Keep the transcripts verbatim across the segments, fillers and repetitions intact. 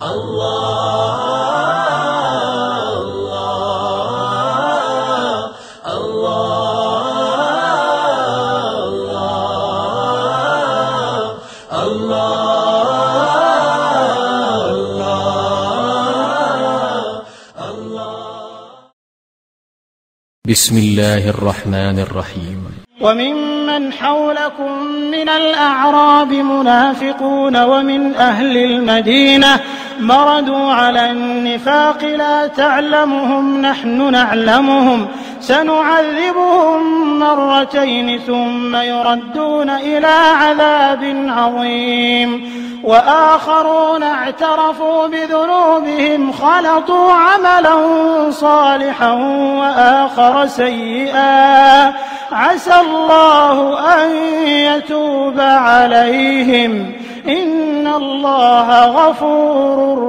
بسم الله الرحمن الرحيم. وممن حولكم من الأعراب منافقون ومن أهل المدينة مردوا على النفاق لا تعلمهم نحن نعلمهم سنعذبهم مرتين ثم يردون إلى عذاب عظيم وآخرون اعترفوا بذنوبهم خلطوا عملا صالحا وآخر سيئا عسى الله أن يتوب عليهم إن الله غفور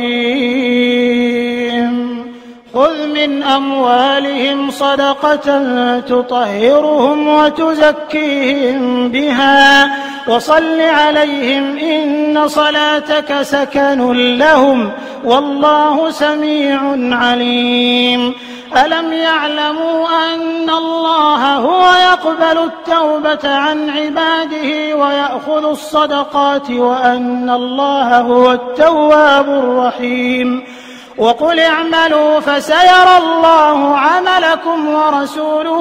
رحيم. خذ من أموالهم صدقة تطهرهم وتزكيهم بها وصل عليهم إن صلاتك سكن لهم والله سميع عليم. ألم يعلموا أن الله هو يقبل التوبة عن عباده ويأخذ الصدقات وأن الله هو التواب الرحيم. وقل اعملوا فسيرى الله عملكم ورسوله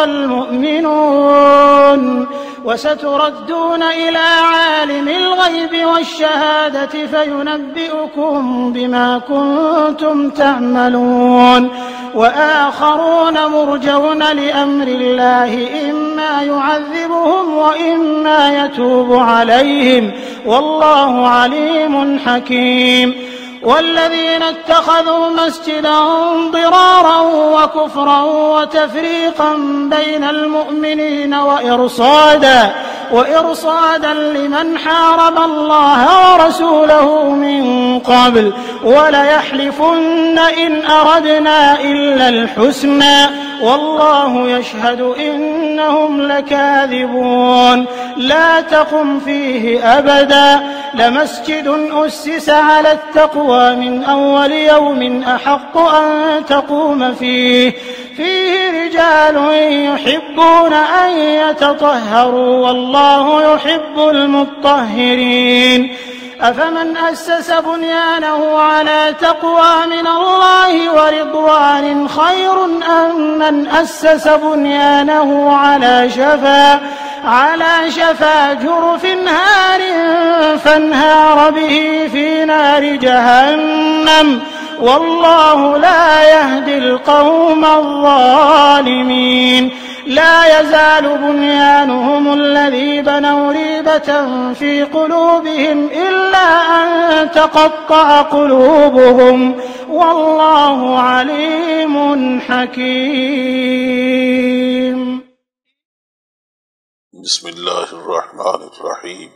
والمؤمنون وستردون إلى عالم الغيب والشهادة فينبئكم بما كنتم تعملون. وآخرون مرجون لأمر الله إما يعذبهم وإما يتوب عليهم والله عليم حكيم. والذين اتخذوا مسجدا ضرارا وكفرا وتفريقا بين المؤمنين وإرصادا وإرصادا لمن حارب الله ورسوله من قبل وليحلفن إن أردنا إلا الحسنى والله يشهد إنهم لكاذبون. لا تقم فيه أبدا لمسجد أسس على التقوى من أول يوم أحق أن تقوم فيه فيه رجال يحبون أن يتطهروا والله يحب المطهرين. أفمن أسس بنيانه على تقوى من الله ورضوان خير أم من أسس بنيانه على شفا على شفا جرف هار فانهار به في نار جهنم والله لا يهدي القوم الظالمين. لا يزال بنيانهم الذي بنوا ريبة في قلوبهم إلا أن تقطع قلوبهم والله عليم حكيم. بسم الله الرحمن الرحيم.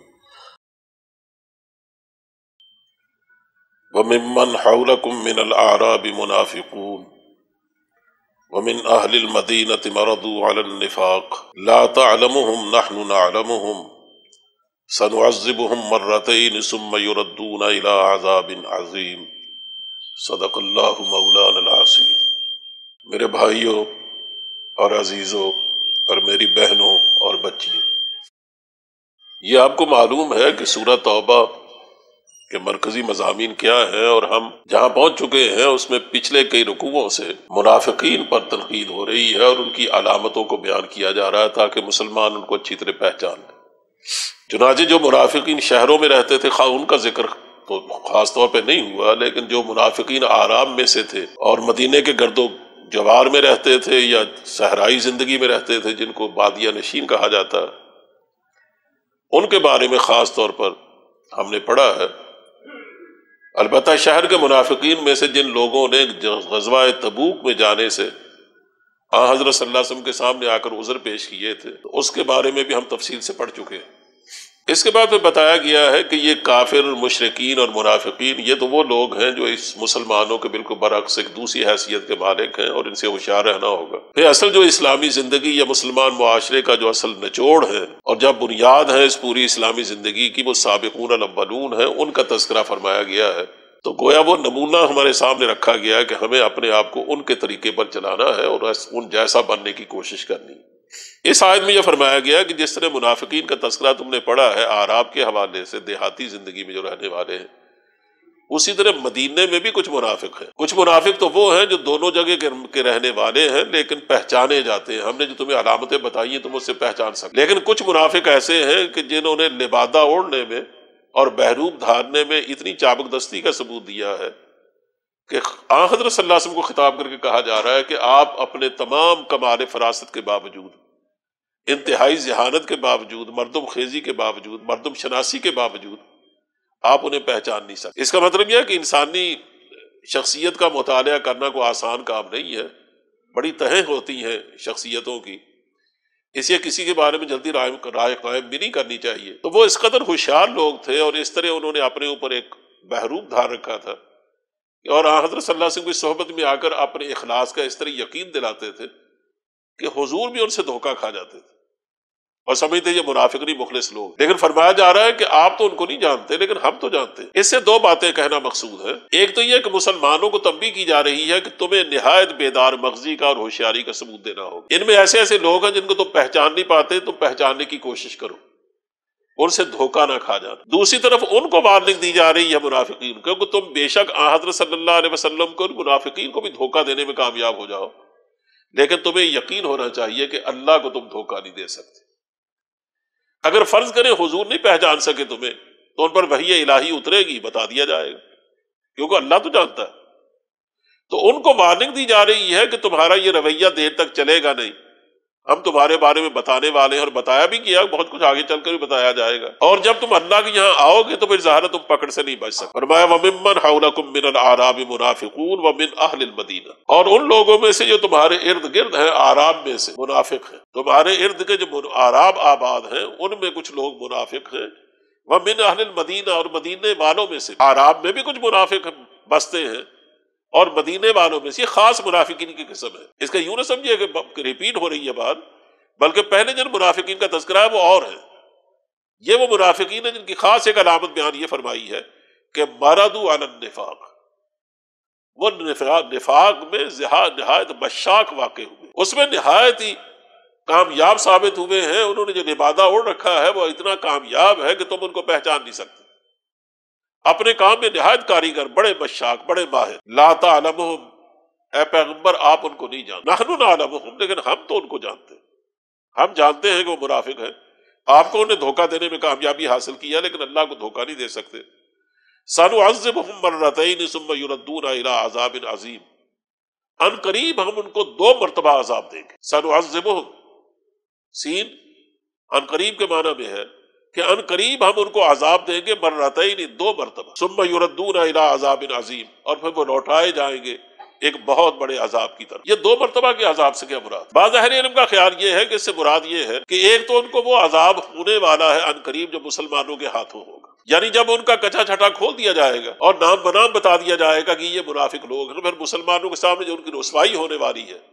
وممن حولكم من الأعراب منافقون ومن أهل المدينة مرضوا على النفاق لا تعلمهم نحن نعلمهم سنعذبهم مرتين ثم يردون إلى عذاب عظيم صدق اللہ مولانا العظیم. میرے بھائیوں اور عزیزوں اور میری بہنوں اور بچیوں، یہ آپ کو معلوم ہے کہ سورہ توبہ کہ مرکزی مضامین کیا ہیں، اور ہم جہاں پہنچ چکے ہیں اس میں پچھلے کئی رکوعوں سے منافقین پر تنقید ہو رہی ہے اور ان کی علامتوں کو بیان کیا جا رہا ہے تاکہ مسلمان ان کو اچھی طرح پہچان لیں۔ چنانچہ جو منافقین شہروں میں رہتے تھے خواہ ان کا ذکر تو خاص طور پہ نہیں ہوا، لیکن جو منافقین آرام میں سے تھے اور مدینے کے گرد و جوار میں رہتے تھے یا صحرائی زندگی میں رہتے تھے جن کو بادیہ نشین کہا جاتا ہے، ان کے بارے میں خاص طور پر ہم نے پڑھا ہے۔ البتہ شہر کے منافقین میں سے جن لوگوں نے غزوہ تبوک میں جانے سے آن حضرت صلی اللہ علیہ وسلم کے سامنے آ کر عذر پیش کیے تھے، تو اس کے بارے میں بھی ہم تفصیل سے پڑھ چکے ہیں۔ اس کے بعد میں بتایا گیا ہے کہ یہ کافر، مشرکین اور منافقین یہ تو وہ لوگ ہیں جو اس مسلمانوں کے بالکل برعکس ایک دوسری حیثیت کے مالک ہیں اور ان سے ہوشیار رہنا ہوگا۔ پھر اصل جو اسلامی زندگی یا مسلمان معاشرے کا جو اصل نچوڑ ہے اور جب بنیاد ہے اس پوری اسلامی زندگی کی، وہ سابقون الاولون ہیں، ان کا تذکرہ فرمایا گیا ہے۔ تو گویا وہ نمونہ ہمارے سامنے رکھا گیا کہ ہمیں اپنے آپ کو ان کے طریقے پر چلانا ہے اور ان جیسا بننے کی کوشش کرنی. اس آیت میں یہ فرمایا گیا کہ جس طرح منافقین کا تذکرہ تم نے پڑھا ہے اعراب کے حوالے سے، دیہاتی زندگی میں جو رہنے والے ہیں، اسی طرح مدینے میں بھی کچھ منافق ہیں. کچھ منافق تو وہ ہیں جو دونوں جگہ کے رہنے والے ہیں لیکن پہچانے جاتے ہیں. ہم نے جو تمہیں علامتیں بتائی ہیں تم اس سے پہچان سکتے. لیکن کچھ منافق ایسے ہیں کہ جنہوں نے لبادہ اوڑھنے میں اور بہروب دھارنے میں اتنی چابک دستی کا ثبوت دیا ہے کہ آن حضرت صلی اللہ علیہ وسلم کو خطاب کر کے کہا جا رہا ہے کہ آپ اپنے تمام کمال فراست کے باوجود، انتہائی ذہانت کے باوجود، مردم خیزی کے باوجود، مردم شناسی کے باوجود آپ انہیں پہچان نہیں سکتے. اس کا مطلب یہ ہے کہ انسانی شخصیت کا مطالعہ کرنا کوئی آسان کام نہیں ہے، بڑی تہیں ہوتی ہیں شخصیتوں کی، اس لیے کسی کے بارے میں جلدی رائے قائم بھی نہیں کرنی چاہیے. تو وہ اس قدر ہوشیار لوگ تھے اور اس طرح انہوں نے اپنے اوپر ایک بحروب دھار رکھا تھا اور حضرت صلی اللہ علیہ وسلم کی صحبت میں آ کر اپنے اخلاص کا اس طرح یقین دلاتے تھے کہ حضور بھی ان سے دھوکہ کھا جاتے تھے اور سمجھتے یہ منافق نہیں مخلص لوگ. لیکن فرمایا جا رہا ہے کہ آپ تو ان کو نہیں جانتے لیکن ہم تو جانتے ہیں. اس سے دو باتیں کہنا مقصود ہے. ایک تو یہ کہ مسلمانوں کو تنبیہ کی جا رہی ہے کہ تمہیں نہایت بیدار مغزی کا اور ہوشیاری کا ثبوت دینا ہوگا. ان میں ایسے ایسے لوگ ہیں جن کو تم پہچان نہیں پاتے، تم پہچاننے کی کوشش کرو، ان سے دھوکہ نہ کھا جانا. دوسری طرف ان کو وارننگ دی جا رہی ہے منافقین کو کہ تم بے شک آن حضرت صلی اللہ علیہ وسلم کو، منافقین کو بھی دھوکہ دینے میں کامیاب ہو جاؤ، لیکن تمہیں یقین ہونا چاہیے کہ اللہ کو تم دھوکہ نہیں دے سکتے. اگر فرض کریں حضور نہیں پہچان سکے تمہیں تو ان پر وحی الہی اترے گی، بتا دیا جائے گا، کیونکہ اللہ تو جانتا ہے. تو ان کو وارننگ دی جا رہی ہے کہ تمہارا یہ رویہ دیر تک چلے گا نہیں، ہم تمہارے بارے میں بتانے والے ہیں اور بتایا بھی کیا، بہت کچھ آگے چل کر بھی بتایا جائے گا. اور جب تم اللہ کے یہاں آؤ گے تو پھر ظاہر تم پکڑ سے نہیں بچ سکتے. فرمایا وَمِمَّنْ حَوْلَكُمْ مِنَ الْأَعْرَابِ مُنَافِقُونَ وَمِنْ أَهْلِ الْمَدِينَةِ، اور ان لوگوں میں سے جو تمہارے ارد گرد ہیں اعراب میں سے منافق ہیں. تمہارے ارد کے جو اعراب آباد ہیں ان میں کچھ لوگ منافق ہیں. وَمِنْ أَهْلِ الْمَدِينَةِ، اور مدینے والوں میں سے. اعراب میں بھی کچھ منافق بستے ہیں اور مدینے والوں میں سے. یہ خاص منافقین کی قسم ہے. اس کا یوں نہ سمجھیے کہ ریپیٹ ہو رہی ہے بات، بلکہ پہلے جن منافقین کا تذکرہ ہے وہ اور ہیں. یہ وہ منافقین ہیں جن کی خاص ایک علامت بیان یہ فرمائی ہے کہ مردوا علی النفاق، وہ نفاق میں نہایت بشاک واقع ہوئے، اس میں نہایت ہی کامیاب ثابت ہوئے ہیں. انہوں نے جو لبادہ اوڑھ رکھا ہے وہ اتنا کامیاب ہے کہ تم ان کو پہچان نہیں سکتے. اپنے کام میں نہایت کاریگر، بڑے بشاک، بڑے ماہر. لا تعلمہم، اے پیغمبر آپ ان کو نہیں جانتے. نحن نعلمہم، لیکن ہم تو ان کو جانتے ہیں. ہم جانتے ہیں کہ وہ منافق ہیں. آپ کو انہیں دھوکہ دینے میں کامیابی حاصل کیا لیکن اللہ کو دھوکہ نہیں دے سکتے. سنعذبہم مرتین ثم یردون الی عذاب عظیم، ان قریب ہم ان کو دو مرتبہ عذاب دیں گے. سنعذبہم، سین ان قریب کے معنی میں ہے کہ ان قریب ہم ان کو عذاب دیں گے، مرتین، دو مرتبہ. ثم یردون الی عذاب عظیم، اور پھر وہ لوٹائے جائیں گے ایک بہت بڑے عذاب کی طرف. یہ دو مرتبہ کے عذاب سے کیا مراد؟ بعض اہل علم کا خیال یہ ہے کہ اس سے مراد یہ ہے کہ ایک تو ان کو وہ عذاب ہونے والا ہے ان قریب جو مسلمانوں کے ہاتھوں ہوگا، یعنی جب ان کا کچا چھٹا کھول دیا جائے گا اور نام بنام بتا دیا جائے گا کہ یہ منافق لوگ ہیں، پھر مسلمانوں کے سامنے جو ان کی رسوائی ہونے والی ہے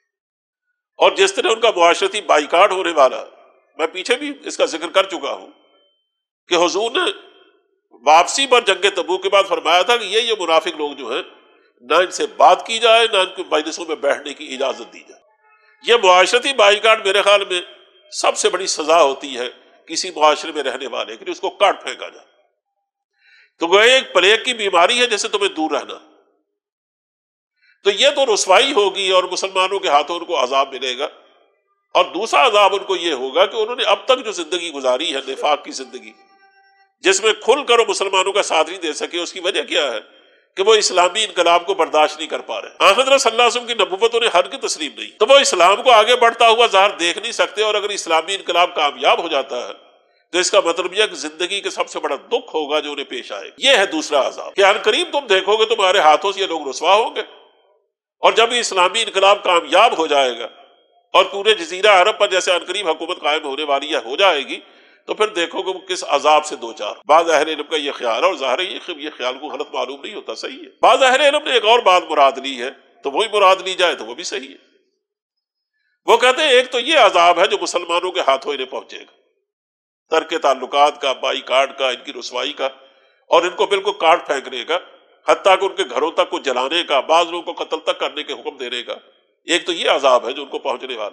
اور جس طرح ان کا معاشرتی بائیکاٹ ہونے والا. میں پیچھے بھی اس کا ذکر کر چکا ہوں کہ حضور نے واپسی پر جنگ تبوک کے بعد فرمایا تھا کہ یہ یہ منافق لوگ جو ہیں نہ ان سے بات کی جائے، نہ ان کی مجلسوں میں بیٹھنے کی اجازت دی جائے. یہ معاشرتی بائیکاٹ میرے خیال میں سب سے بڑی سزا ہوتی ہے کسی معاشرے میں رہنے والے کے لیے، اس کو کاٹ پھینکا جائے. تو گویا ایک پلیگ کی بیماری ہے جیسے تمہیں دور رہنا. تو یہ تو رسوائی ہوگی اور مسلمانوں کے ہاتھوں ان کو عذاب ملے گا. اور دوسرا عذاب ان کو یہ ہوگا کہ انہوں نے اب تک جو زندگی گزاری ہے نفاق کی زندگی، جس میں کھل کر وہ مسلمانوں کا ساتھ نہیں دے سکے، اس کی وجہ کیا ہے کہ وہ اسلامی انقلاب کو برداشت نہیں کر پا رہے. آن حضرت صلی اللہ علیہ وسلم کی نبوت انہیں ہرگز تسلیم نہیں، تو وہ اسلام کو آگے بڑھتا ہوا ظاہر دیکھ نہیں سکتے. اور اگر اسلامی انقلاب کامیاب ہو جاتا ہے تو اس کا مطلب یہ کہ زندگی کے سب سے بڑا دکھ ہوگا جو انہیں پیش آئے. یہ ہے دوسرا عذاب کہ ان قریب تم دیکھو گے تمہارے ہاتھوں سے یہ لوگ رسوا ہوں گے، اور جب اسلامی انقلاب کامیاب ہو جائے گا اور پورے جزیرہ عرب پر جیسے ان قریب حکومت قائم ہونے والی ہے ہو جائے گی، تو پھر دیکھو کہ وہ کس عذاب سے دو چار. بعض اہل علم کا یہ خیال ہے، اور ظاہر ہے یہ خیال کو غلط معلوم نہیں ہوتا، صحیح ہے. بعض اہل علم نے ایک اور بات مراد لی ہے تو وہی مراد لی جائے تو وہ بھی صحیح ہے. وہ کہتے ہیں ایک تو یہ عذاب ہے جو مسلمانوں کے ہاتھوں انہیں پہنچے گا، ترک تعلقات کا، بائی کاٹ کا، ان کی رسوائی کا، اور ان کو بالکل کاٹ پھینکنے کا. حتیٰ کہ ان کے گھروں تک کو جلانے کا، بعض لوگوں کو قتل تک کرنے کے حکم دینے کا۔ ایک تو یہ عذاب ہے جو ان کو پہنچنے والا،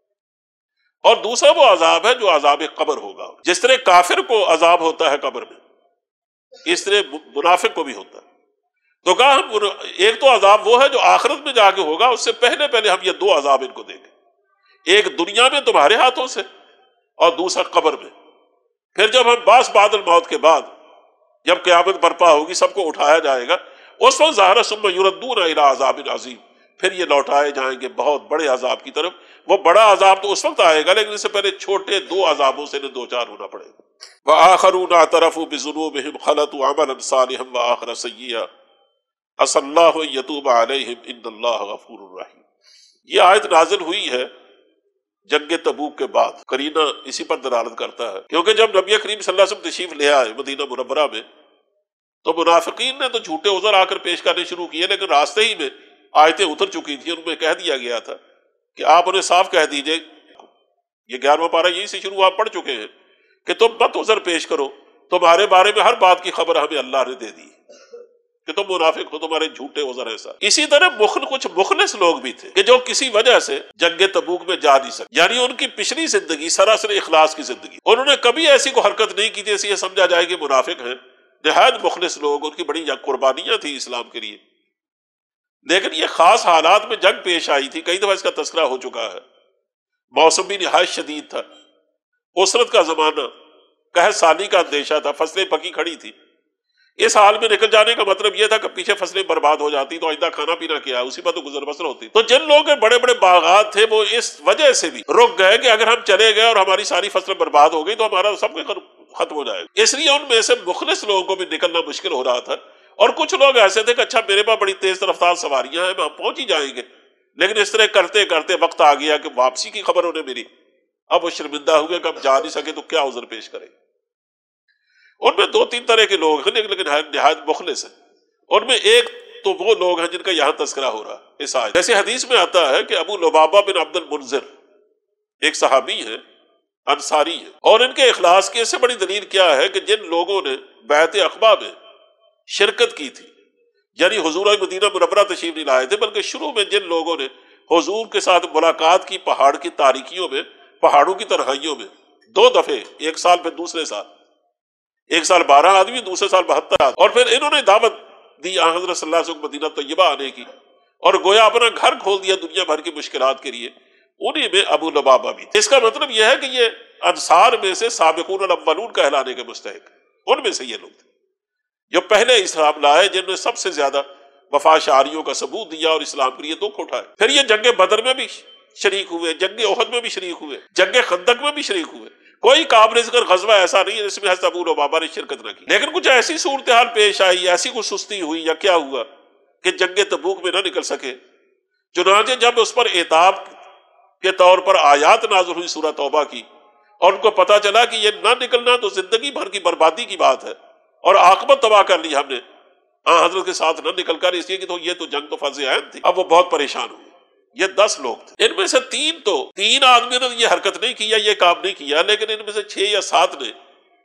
اور دوسرا وہ عذاب ہے جو عذاب قبر ہوگا۔ جس طرح کافر کو عذاب ہوتا ہے قبر میں، اس طرح منافق کو بھی ہوتا ہے۔ تو کہا ہم ایک تو عذاب وہ ہے جو آخرت میں جا کے ہوگا، اس سے پہلے پہلے ہم یہ دو عذاب ان کو دیں گے، ایک دنیا میں تمہارے ہاتھوں سے اور دوسرا قبر میں۔ پھر جب ہم باس بعد الموت کے بعد جب قیامت برپا ہوگی، سب کو اٹھایا جائے گا، اس وقت ظاہر ثم یردون الی عذاب عظیم، پھر یہ لوٹائے جائیں گے بہت بڑے عذاب کی طرف۔ وہ بڑا عذاب تو اس وقت آئے گا، لیکن اس سے پہلے چھوٹے دو عذابوں سے دو چار ہونا پڑے گا۔ وآخرون اعترفوا بذنوبهم خلطوا عملا صالحا وآخر سیئا عسى اللہ ان یتوب علیہم ان اللہ غفور رحیم۔ یہ آیت نازل ہوئی ہے جنگ تبوک کے بعد، قرینہ اسی پر دلالت کرتا ہے، کیونکہ جب نبی کریم صلی اللہ علیہ وسلم تشریف لے آئے مدینہ منورہ میں، تو منافقین نے تو جھوٹے عذر آ کر پیش کرنے شروع کیے، لیکن راستے ہی میں آیتیں اتر چکی تھیں، ان میں کہہ دیا گیا تھا کہ آپ انہیں صاف کہہ دیجئے، یہ گیارہواں پارہ یہی سے شروع آپ پڑھ چکے ہیں کہ تم مت عذر پیش کرو، تمہارے بارے میں ہر بات کی خبر ہمیں اللہ نے دے دی کہ تم منافق ہو، تمہارے جھوٹے عذر ایسا۔ اسی طرح مخل کچھ مخلص لوگ بھی تھے کہ جو کسی وجہ سے جنگ تبوک میں جا نہیں سکتے، یعنی ان کی پچھلی زندگی سراسر اخلاص کی زندگی، انہوں نے کبھی ایسی کوئی حرکت نہیں کی جیسے یہ سمجھا جائے کہ منافق ہیں۔ نہایت مخلص لوگ، ان کی بڑی قربانیاں تھیں اسلام کے لیے، لیکن یہ خاص حالات میں جنگ پیش آئی تھی، کئی دفعہ اس کا تذکرہ ہو چکا ہے۔ موسم بھی نہایت شدید تھا، اسرت کا زمانہ، قحط سالی کا اندیشہ تھا، فصلیں پکی کھڑی تھی۔ اس حال میں نکل جانے کا مطلب یہ تھا کہ پیچھے فصلیں برباد ہو جاتی تو آئندہ کھانا پینا کیا، اسی پر تو گزر بسر ہوتی۔ تو جن لوگوں کے بڑے بڑے باغات تھے وہ اس وجہ سے بھی رک گئے کہ اگر ہم چلے گئے اور ہماری ساری فصلیں برباد ہو گئی تو ہمارا سب کچھ ختم ہو جائے گا۔ اس لیے ان میں سے مخلص لوگوں کو بھی نکلنا مشکل ہو رہا تھا، اور کچھ لوگ ایسے تھے کہ اچھا میرے پاس بڑی تیز رفتار سواریاں ہیں، ہم پہنچ ہی جائیں گے، لیکن اس طرح کرتے کرتے وقت آ گیا کہ واپسی کی خبر انہیں ملی، اب وہ شرمندہ ہوئے کہ اب جا نہیں سکے تو کیا عذر پیش کریں۔ ان میں دو تین طرح کے لوگ ہیں لیکن نہایت مخلص ہیں۔ ان میں ایک تو وہ لوگ ہیں جن کا یہاں تذکرہ ہو رہا ہے اس آیت، جیسے حدیث میں آتا ہے کہ ابو لبابہ بن عبد المنذر ایک صحابی ہے، انصاری ہے، اور ان کے اخلاص کی اس سے بڑی دلیل کیا ہے کہ جن لوگوں نے بیعت عقبہ میں شرکت کی تھی، یعنی حضور مدینہ منورہ تشریف نہیں لائے تھے، بلکہ شروع میں جن لوگوں نے حضور کے ساتھ ملاقات کی پہاڑ کی تاریکیوں میں، پہاڑوں کی تنہائیوں میں، دو دفعے، ایک سال پھر دوسرے سال، ایک سال بارہ آدمی، دوسرے سال بہتر آدمی، اور پھر انہوں نے دعوت دی آن حضرت صلی اللہ علیہ وسلم مدینہ طیبہ آنے کی، اور گویا اپنا گھر کھول دیا دنیا بھر کی مشکلات کے لیے۔ انہی میں ابو لبابہ بھی تھے۔ اس کا مطلب یہ ہے کہ یہ انصار میں سے سابقون الاولون کہلانے کے مستحق، ان میں سے یہ لوگ تھے جو پہلے اسلام لائے، جن نے سب سے زیادہ وفا شعاریوں کا ثبوت دیا اور اسلام کے لیے دکھ اٹھائے۔ پھر یہ جنگ بدر میں بھی شریک ہوئے، جنگ احد میں بھی شریک ہوئے، جنگ خندق میں بھی شریک ہوئے۔ کوئی قابل ذکر غزوہ ایسا نہیں ہے جس میں حضرت ابو لبابہ نے شرکت نہ کی، لیکن کچھ ایسی صورتحال پیش آئی، ایسی کچھ سستی ہوئی یا کیا ہوا کہ جنگ تبوک میں نہ نکل سکے۔ چنانچہ جب اس پر عتاب کے طور پر آیات نازل ہوئی سورہ توبہ کی، اور ان کو پتہ چلا کہ یہ نہ نکلنا تو زندگی بھر کی بربادی کی بات ہے، اور عاقبت تباہ کر لی ہم نے ہاں حضرت کے ساتھ نہ نکل کر، اس لیے کہ تو یہ تو جنگ تو فرض عین تھی۔ اب وہ بہت پریشان ہوئے۔ یہ دس لوگ تھے، ان میں سے تین تو تین آدمیوں نے یہ حرکت نہیں کیا، یہ کام نہیں کیا، لیکن ان میں سے چھ یا سات نے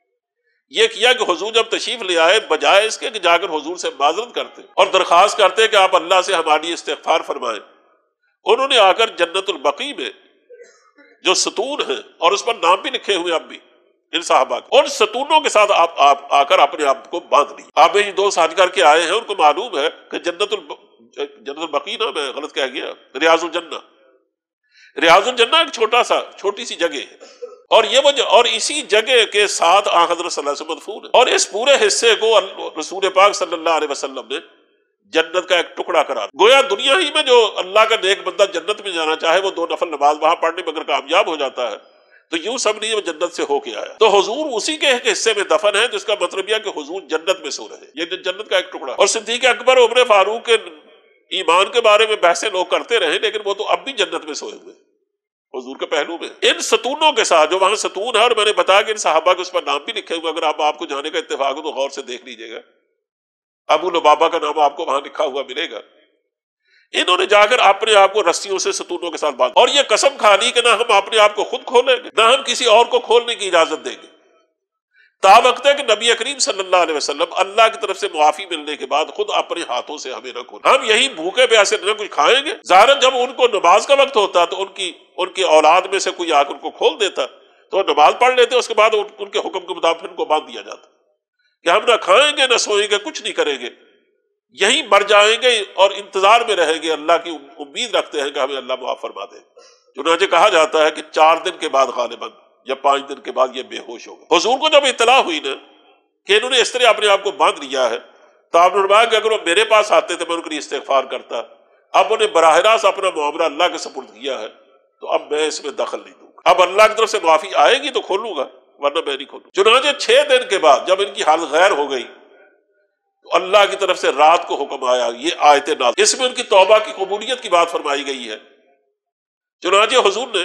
یہ کیا کہ حضور جب تشریف لے آئے، بجائے اس کے کہ جا کر حضور سے معذرت کرتے اور درخواست کرتے کہ آپ اللہ سے ہماری استغفار فرمائیں، انہوں نے آ کر جنت البقیع میں جو ستون ہیں، اور اس پر نام بھی لکھے ہوئے اب بھی ان صحابہ کے، ان ستونوں کے ساتھ آپ آپ آ کر اپنے آپ کو باندھ لی۔ آپ یہ دوست حج کر کے آئے ہیں، ان کو معلوم ہے کہ جنت الب... جنت البقیع نا، میں غلط کہہ گیا، ریاض الجنہ، ریاض الجنہ ایک چھوٹا سا چھوٹی سی جگہ ہے، اور یہ وہ اور اسی جگہ کے ساتھ آن حضرت صلی اللہ علیہ وسلم مدفون ہے، اور اس پورے حصے کو رسول پاک صلی اللہ علیہ وسلم نے جنت کا ایک ٹکڑا قرار دیا۔ گویا دنیا ہی میں جو اللہ کا نیک بندہ جنت میں جانا چاہے وہ دو نفل نماز وہاں پڑھنے میں اگر کامیاب ہو جاتا ہے تو یوں سمجھیے وہ جنت سے ہو کے آیا۔ تو حضور اسی کے ایک حصے میں دفن ہے، جس کا مطلب یہ کہ حضور جنت میں سو رہے، یہ جنت کا ایک ٹکڑا۔ اور صدیق اکبر عمر فاروق کے ایمان کے بارے میں بحثیں لوگ کرتے رہے، لیکن وہ تو اب بھی جنت میں سوئے ہوئے حضور کے پہلو میں، ان ستونوں کے ساتھ جو وہاں ستون ہے، اور میں نے بتایا کہ ان صحابہ کے اس پر نام بھی لکھے ہوئے، اگر آپ آپ کو جانے کا اتفاق ہو تو غور سے دیکھ لیجیے گا، ابو لبابہ کا نام آپ کو وہاں لکھا ہوا ملے گا۔ انہوں نے جا کر اپنے آپ کو رسیوں سے ستونوں کے ساتھ باندھا، اور یہ قسم کھا لی کہ نہ ہم اپنے آپ کو خود کھولیں گے، نہ ہم کسی اور کو کھولنے کی اجازت دیں گے۔ تا وقت ہے کہ نبی کریم صلی اللہ علیہ وسلم اللہ کی طرف سے معافی ملنے کے بعد خود اپنے ہاتھوں سے ہمیں نہ کھولیں. ہم یہی بھوکے پیاسے نہ کچھ کھائیں گے. ظاہر جب ان کو نماز کا وقت ہوتا تو ان کی ان کی اولاد میں سے کوئی آ کر ان کو کھول دیتا تو وہ نماز پڑھ لیتے, اس کے بعد ان کے حکم کے مطابق ان کو باندھ دیا جاتا کہ ہم نہ کھائیں گے نہ سوئیں گے, کچھ نہیں کریں گے, یہی مر جائیں گے اور انتظار میں رہیں گے, اللہ کی امید رکھتے ہیں کہ ہمیں اللہ معاف فرما دے. چنانچہ کہا جاتا ہے کہ چار دن کے بعد غالباً یا پانچ دن کے بعد یہ بے ہوش ہو گئے. حضور کو جب اطلاع ہوئی نا کہ انہوں نے اس طرح اپنے آپ کو باندھ لیا ہے تو آپ نے فرمایا کہ اگر وہ میرے پاس آتے تھے میں ان کے لیے استغفار کرتا. اب انہیں براہ راست اپنا معاملہ اللہ کے سپرد کیا ہے تو اب میں اس میں دخل نہیں دوں گا. اب اللہ کی طرف سے معافی آئے گی تو کھولوں گا, ورنہ میں نہیں کھولوں. چنانچہ چھ دن کے بعد جب ان کی حالت غیر ہو گئی تو اللہ کی طرف سے رات کو حکم آیا, یہ آیت نازل, اس میں ان کی توبہ کی قبولیت کی بات فرمائی گئی ہے. چنانچہ حضور نے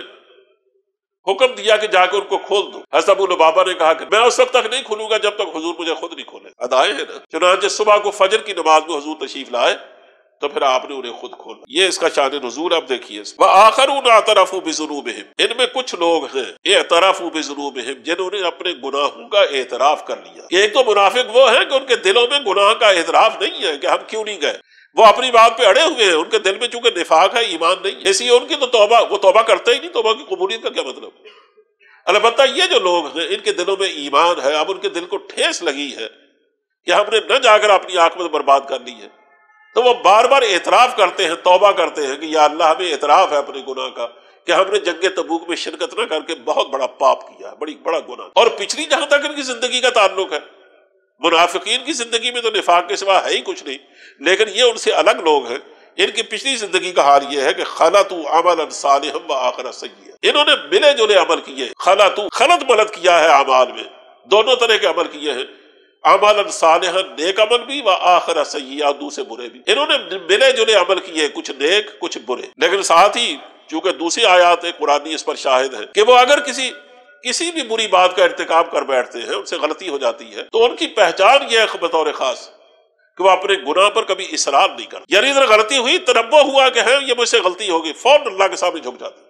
حکم دیا کہ جا کے ان کو کھول دو. حضرت ابو لبابہ نے کہا کہ میں اس وقت تک نہیں کھولوں گا جب تک حضور مجھے خود نہیں کھولے. ادائے ہیں نا. چنانچہ صبح کو فجر کی نماز میں حضور تشریف لائے تو پھر آپ نے انہیں خود کھولا. یہ اس کا شان نزول اب دیکھیے. وآخرون اعترفوا بذنوبہم, ان میں کچھ لوگ ہیں اعترفوا بذنوبہم جنہوں نے اپنے گناہوں کا اعتراف کر لیا. ایک تو منافق وہ ہیں کہ ان کے دلوں میں گناہ کا اعتراف نہیں ہے کہ ہم کیوں نہیں گئے, وہ اپنی بات پہ اڑے ہوئے ہیں, ان کے دل میں چونکہ نفاق ہے ایمان نہیں ہے, اس لیے ان کی تو توبہ وہ توبہ کرتے ہی نہیں. توبہ کی قبولیت کا کیا مطلب؟ البتہ یہ جو لوگ ہیں ان کے دلوں میں ایمان ہے, اب ان کے دل کو ٹھیس لگی ہے کہ ہم نے نہ جا کر اپنی عاقبت برباد کر لی ہے, تو وہ بار بار اعتراف کرتے ہیں, توبہ کرتے ہیں کہ یا اللہ ہمیں اعتراف ہے اپنے گناہ کا کہ ہم نے جنگ تبوک میں شرکت نہ کر کے بہت بڑا پاپ کیا ہے, بڑی بڑا گناہ. اور پچھلی جہاں تک ان کی زندگی کا تعلق ہے, منافقین کی زندگی میں تو نفاق کے سوا ہے ہی کچھ نہیں, لیکن یہ ان سے الگ لوگ ہیں. ان کی پچھلی زندگی کا حال یہ ہے کہ خلطوا عملا صالحا وآخر سیئا, انہوں نے ملے جلے عمل کیے. خلطوا خلط ملط کیا ہے اعمال میں, دونوں طرح کے عمل کیے ہیں, عملا صالحا نیک عمل بھی وآخر سیئا دوسرے برے بھی. انہوں نے ملے جلے عمل کیے, کچھ نیک کچھ برے. لیکن ساتھ ہی چونکہ دوسری آیات قرآنی اس پر شاہد ہے کہ وہ اگر کسی کسی بھی بری بات کا ارتکاب کر بیٹھتے ہیں, ان سے غلطی ہو جاتی ہے, تو ان کی پہچان یہ ہے بطور خاص کہ وہ اپنے گناہ پر کبھی اصرار نہیں کرتے. یعنی ادھر غلطی ہوئی, تنبہ ہوا کہ ہے یہ مجھ سے غلطی ہوگی, فوراً اللہ کے سامنے جھک جاتے ہیں.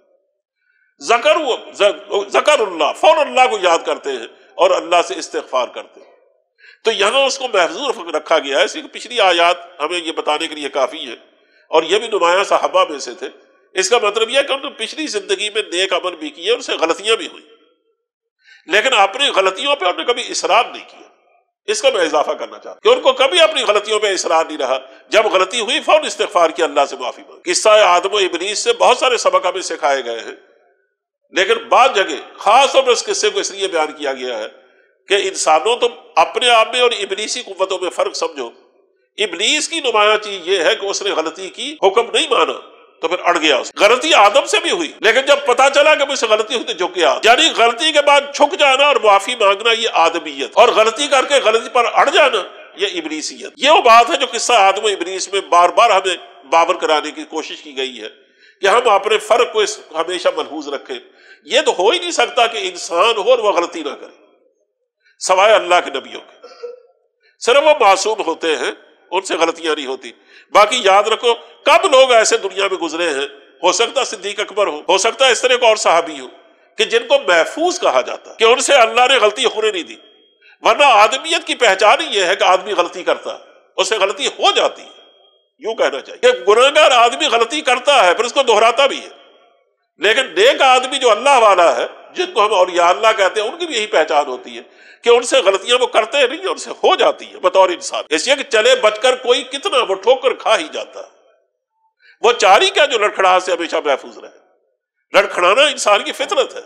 ذکر ذکر اللہ, فوراً اللہ کو یاد کرتے ہیں اور اللہ سے استغفار کرتے ہیں. تو یہاں اس کو محفوظ رکھا گیا ہے, اس لیے پچھلی آیات ہمیں یہ بتانے کے لیے کافی ہے, اور یہ بھی نمایاں صحابہ میں سے تھے. اس کا مطلب یہ ہے کہ انہوں نے پچھلی زندگی میں نیک عمل بھی کیے, ان سے غلطیاں بھی ہوئی, لیکن اپنی غلطیوں پہ انہوں نے کبھی اصرار نہیں کیا. اس کا میں اضافہ کرنا چاہتا ہوں کہ ان کو کبھی اپنی غلطیوں پہ اصرار نہیں رہا, جب غلطی ہوئی فوراً استغفار کیا, اللہ سے معافی مانگی. قصہ آدم و ابلیس سے بہت سارے سبق ہمیں سکھائے گئے ہیں, لیکن بعض جگہ خاص طور پر اس قصے کو اس لیے بیان کیا گیا ہے کہ انسانوں تو اپنے آپ میں اور ابلیسی قوتوں میں فرق سمجھو. ابلیس کی نمایاں چیز یہ ہے کہ اس نے غلطی کی, حکم نہیں مانا تو پھر اڑ گیا. غلطی آدم سے بھی ہوئی, لیکن جب پتا چلا کہ مجھ سے غلطی ہوئی تو جھک گیا. یعنی غلطی کے بعد جھک جانا اور معافی مانگنا یہ آدمیت, اور غلطی کر کے غلطی پر اڑ جانا یہ ابلیسیت. یہ وہ بات ہے جو قصہ آدم و ابلیس میں بار بار ہمیں بابر کرانے کی کوشش کی گئی ہے کہ ہم اپنے فرق کو ہمیشہ ملحوظ رکھیں. یہ تو ہو ہی نہیں سکتا کہ انسان ہو اور وہ غلطی نہ کرے سوائے اللہ کے نبیوں کے. صرف وہ معصوم ہوتے ہیں, ان سے غلطیاں نہیں ہوتی. باقی یاد رکھو کب لوگ ایسے دنیا میں گزرے ہیں, ہو سکتا صدیق اکبر ہو, ہو سکتا اس طرح کو اور صحابی ہو, کہ جن کو محفوظ کہا جاتا ہے کہ ان سے اللہ نے غلطی ہونے نہیں دی. ورنہ آدمیت کی پہچان ہی یہ ہے کہ آدمی غلطی کرتا ہے, اس سے غلطی ہو جاتی ہے. یوں کہنا چاہیے کہ گناہگار آدمی غلطی کرتا ہے پھر اس کو دہراتا بھی ہے, لیکن نیک آدمی جو اللہ والا ہے, جن کو ہم اولیاء اللہ کہتے ہیں, ان کی بھی یہی پہچان ہوتی ہے کہ ان سے غلطیاں وہ کرتے نہیں, ان سے ہو جاتی ہے بطور انسان. اس لیے کہ چلے بچ کر کوئی کتنا, وہ ٹھوکر کھا ہی جاتا ہے. وہ چاری کیا جو لڑکھڑا سے ہمیشہ محفوظ رہے. لڑکھڑانا انسان کی فطرت ہے,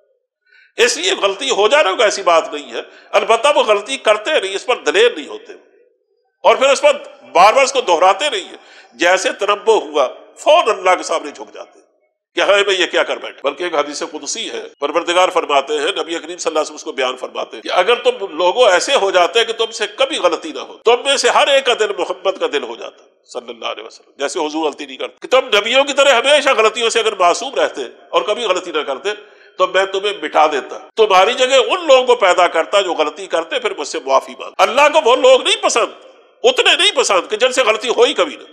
اس لیے غلطی ہو جانا کوئی ایسی بات نہیں ہے. البتہ وہ غلطی کرتے نہیں, اس پر دلیر نہیں ہوتے, اور پھر اس پر بار بار اس کو دہراتے نہیں ہیں. جیسے تنبہ ہوا فوراً اللہ کے سامنے جھک جاتے کہ ہاں میں یہ کیا کر بیٹھے. بلکہ ایک حدیث قدسی ہے, پروردگار فرماتے ہیں, نبی کریم صلی اللہ علیہ وسلم اس کو بیان فرماتے ہیں کہ اگر تم لوگوں ایسے ہو جاتے ہیں کہ تم سے کبھی غلطی نہ ہو, تم میں سے ہر ایک کا دل محمد کا دل ہو جاتا صلی اللہ علیہ وسلم, جیسے حضور غلطی نہیں کرتے, کہ تم نبیوں کی طرح ہمیشہ غلطیوں سے اگر معصوم رہتے اور کبھی غلطی نہ کرتے تو میں تمہیں مٹا دیتا, تمہاری جگہ ان لوگوں کو پیدا کرتا جو غلطی کرتے پھر مجھ سے معافی مانگ. اللہ کو وہ لوگ نہیں پسند, اتنے نہیں پسند کہ جن سے غلطی ہوئی کبھی نہ.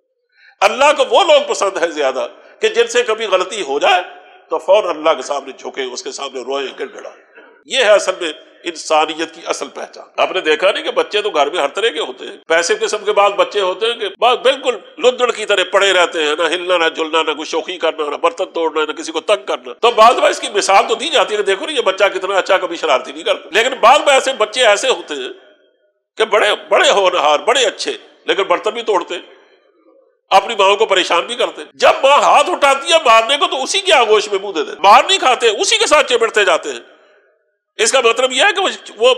اللہ کو وہ لوگ پسند ہے زیادہ کہ جن سے کبھی غلطی ہو جائے تو فوراً اللہ کے سامنے جھکے, اس کے سامنے روئے, گڑ گڑائے. یہ ہے اصل میں انسانیت کی اصل پہچان۔ آپ نے دیکھا نہیں کہ بچے تو گھر میں ہر طرح کے ہوتے ہیں، پیسے قسم کے بعض بچے ہوتے ہیں کہ بس بالکل لدڑ کی طرح پڑے رہتے ہیں، نہ ہلنا نہ جلنا، نہ کوئی شوخی کرنا، نہ برتن توڑنا، نہ کسی کو تنگ کرنا۔ تو بعض بار اس کی مثال تو دی جاتی ہے کہ دیکھو نا یہ بچہ کتنا اچھا، کبھی شرارتی نہیں کرتا، لیکن بعض بار ایسے بچے ایسے ہوتے ہیں کہ بڑے بڑے ہونہار، بڑے اچھے، لیکن برتن بھی توڑتے، اپنی ماں کو پریشان بھی کرتے۔ جب ماں ہاتھ اٹھاتی ہے مارنے کو تو اسی کی آغوش میں منہ دے دیتے، مار نہیں کھاتے، اسی کے ساتھ چپڑتے جاتے ہیں۔ اس کا مطلب یہ ہے کہ وہ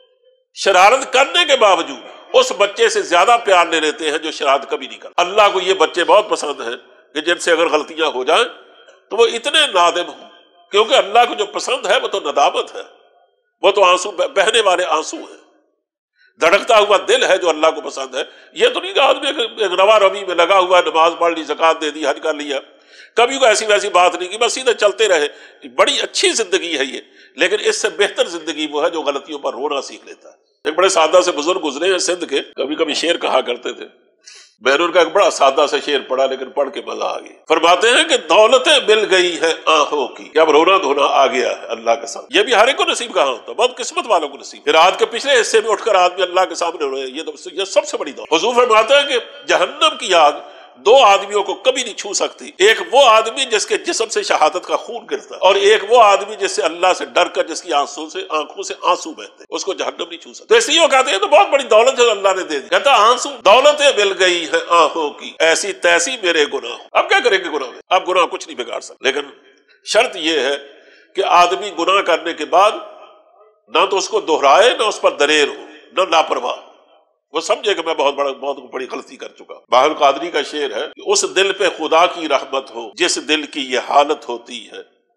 شرارت کرنے کے باوجود اس بچے سے زیادہ پیار لے لیتے ہیں جو شرارت کبھی نہیں کرتا۔ اللہ کو یہ بچے بہت پسند ہیں کہ جن سے اگر غلطیاں ہو جائیں تو وہ اتنے نادم ہوں، کیونکہ اللہ کو جو پسند ہے وہ تو ندامت ہے، وہ تو آنسو بہنے والے آنسو ہیں، دھڑکتا ہوا دل ہے جو اللہ کو پسند ہے۔ یہ تو نہیں کہ آدمی ایک روا روی میں لگا ہوا، نماز پڑھ لی، زکوٰۃ دے دی، حج کر لیا، کبھی کوئی ایسی ویسی بات نہیں کی، بس سیدھے چلتے رہے۔ بڑی اچھی زندگی ہے یہ، لیکن اس سے بہتر زندگی وہ ہے جو غلطیوں پر رونا سیکھ لیتا ہے۔ ایک بڑے سادہ سے بزرگ گزرے ہیں سندھ کے، کبھی کبھی شعر کہا کرتے تھے، میں نے ان کا ایک بڑا سادہ سے شعر پڑھا لیکن پڑھ کے مزہ آ گیا۔ فرماتے ہیں کہ دولتیں مل گئی ہیں آنکھوں کی، کہ اب رونا دھونا آ گیا ہے اللہ کے سامنے۔ یہ بھی ہر ایک کو نصیب کہاں ہوتا، بہت قسمت والوں کو نصیب۔ پھر رات کے پچھلے حصے میں اٹھ کر آدمی اللہ کے سامنے روئے، یہ تو یہ سب سے بڑی دولت۔ حضور فرماتے ہیں کہ جہنم کی آگ دو آدمیوں کو کبھی نہیں چھو سکتی، ایک وہ آدمی جس کے جسم سے شہادت کا خون گرتا ہے، اور ایک وہ آدمی جس سے اللہ سے ڈر کر جس کی آنسوں سے آنکھوں سے آنسو بہتے، اس کو جہنم نہیں چھو سکتی۔ تو اس لیے وہ کہتے ہیں تو بہت بڑی دولت جو اللہ نے دے دی، کہتا آنسو دولتیں مل گئی ہیں آنکھوں کی، ایسی تیسی میرے گناہ۔ اب کیا کریں گے گناہ میں؟ اب گناہ کچھ نہیں بگاڑ سکتے، لیکن شرط یہ ہے کہ آدمی گناہ کرنے کے بعد نہ تو اس کو دہرائے، نہ اس پر دلیر ہو، نہ لاپرواہ، وہ سمجھے کہ میں بہت بڑا بہت بڑی غلطی کر چکا۔ باہر القادری کا شعر ہے کہ اس دل پہ خدا کی رحمت ہو جس دل کی یہ حالت ہوتی ہے،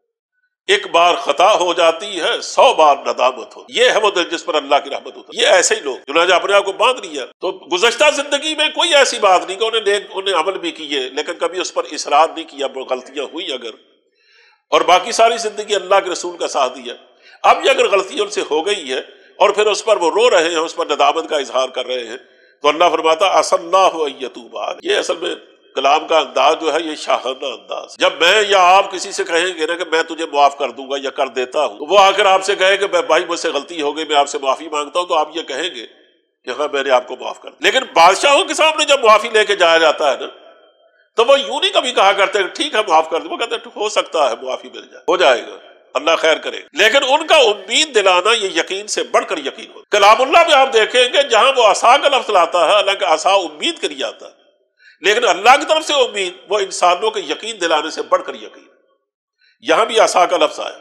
ایک بار خطا ہو جاتی ہے سو بار ندامت ہو۔ یہ ہے وہ دل جس پر اللہ کی رحمت ہوتی ہے۔ یہ ایسے ہی لوگ چنانچہ اپنے آپ کو باندھ لیا، تو گزشتہ زندگی میں کوئی ایسی بات نہیں کہ انہیں نیک انہیں عمل بھی کیے لیکن کبھی اس پر اصرار نہیں کیا، غلطیاں ہوئی اگر، اور باقی ساری زندگی اللہ کے رسول کا ساتھ دیا۔ اب یہ اگر غلطی ان سے ہو گئی ہے اور پھر اس پر وہ رو رہے ہیں، اس پر ندامت کا اظہار کر رہے ہیں، تو اللہ فرماتا عسى اللہ ان يتوب علیہ۔ یہ اصل میں کلام کا انداز جو ہے یہ شاہانہ انداز۔ جب میں یا آپ کسی سے کہیں گے نا کہ میں تجھے معاف کر دوں گا یا کر دیتا ہوں، تو وہ آ کر آپ سے کہے کہ بھائی مجھ سے غلطی ہو گئی، میں آپ سے معافی مانگتا ہوں، تو آپ یہ کہیں گے کہ ہاں میں نے آپ کو معاف کر دیا۔ لیکن بادشاہوں کے سامنے جب معافی لے کے جایا جاتا ہے نا، تو وہ یوں نہیں کبھی کہا کرتے کہ ٹھیک ہے معاف کر دوں، وہ کہتے ہیں ہو سکتا ہے معافی مل جائے، ہو جائے گا، اللہ خیر کرے، لیکن ان کا امید دلانا یہ یقین سے بڑھ کر یقین ہوتا ہے۔ کلام اللہ میں آپ دیکھیں گے جہاں وہ عصا کا لفظ لاتا ہے، حالانکہ عصا امید کے لیے آتا ہے، لیکن اللہ کی طرف سے امید وہ انسانوں کے یقین دلانے سے بڑھ کر یقین۔ یہاں بھی عصا کا لفظ آیا،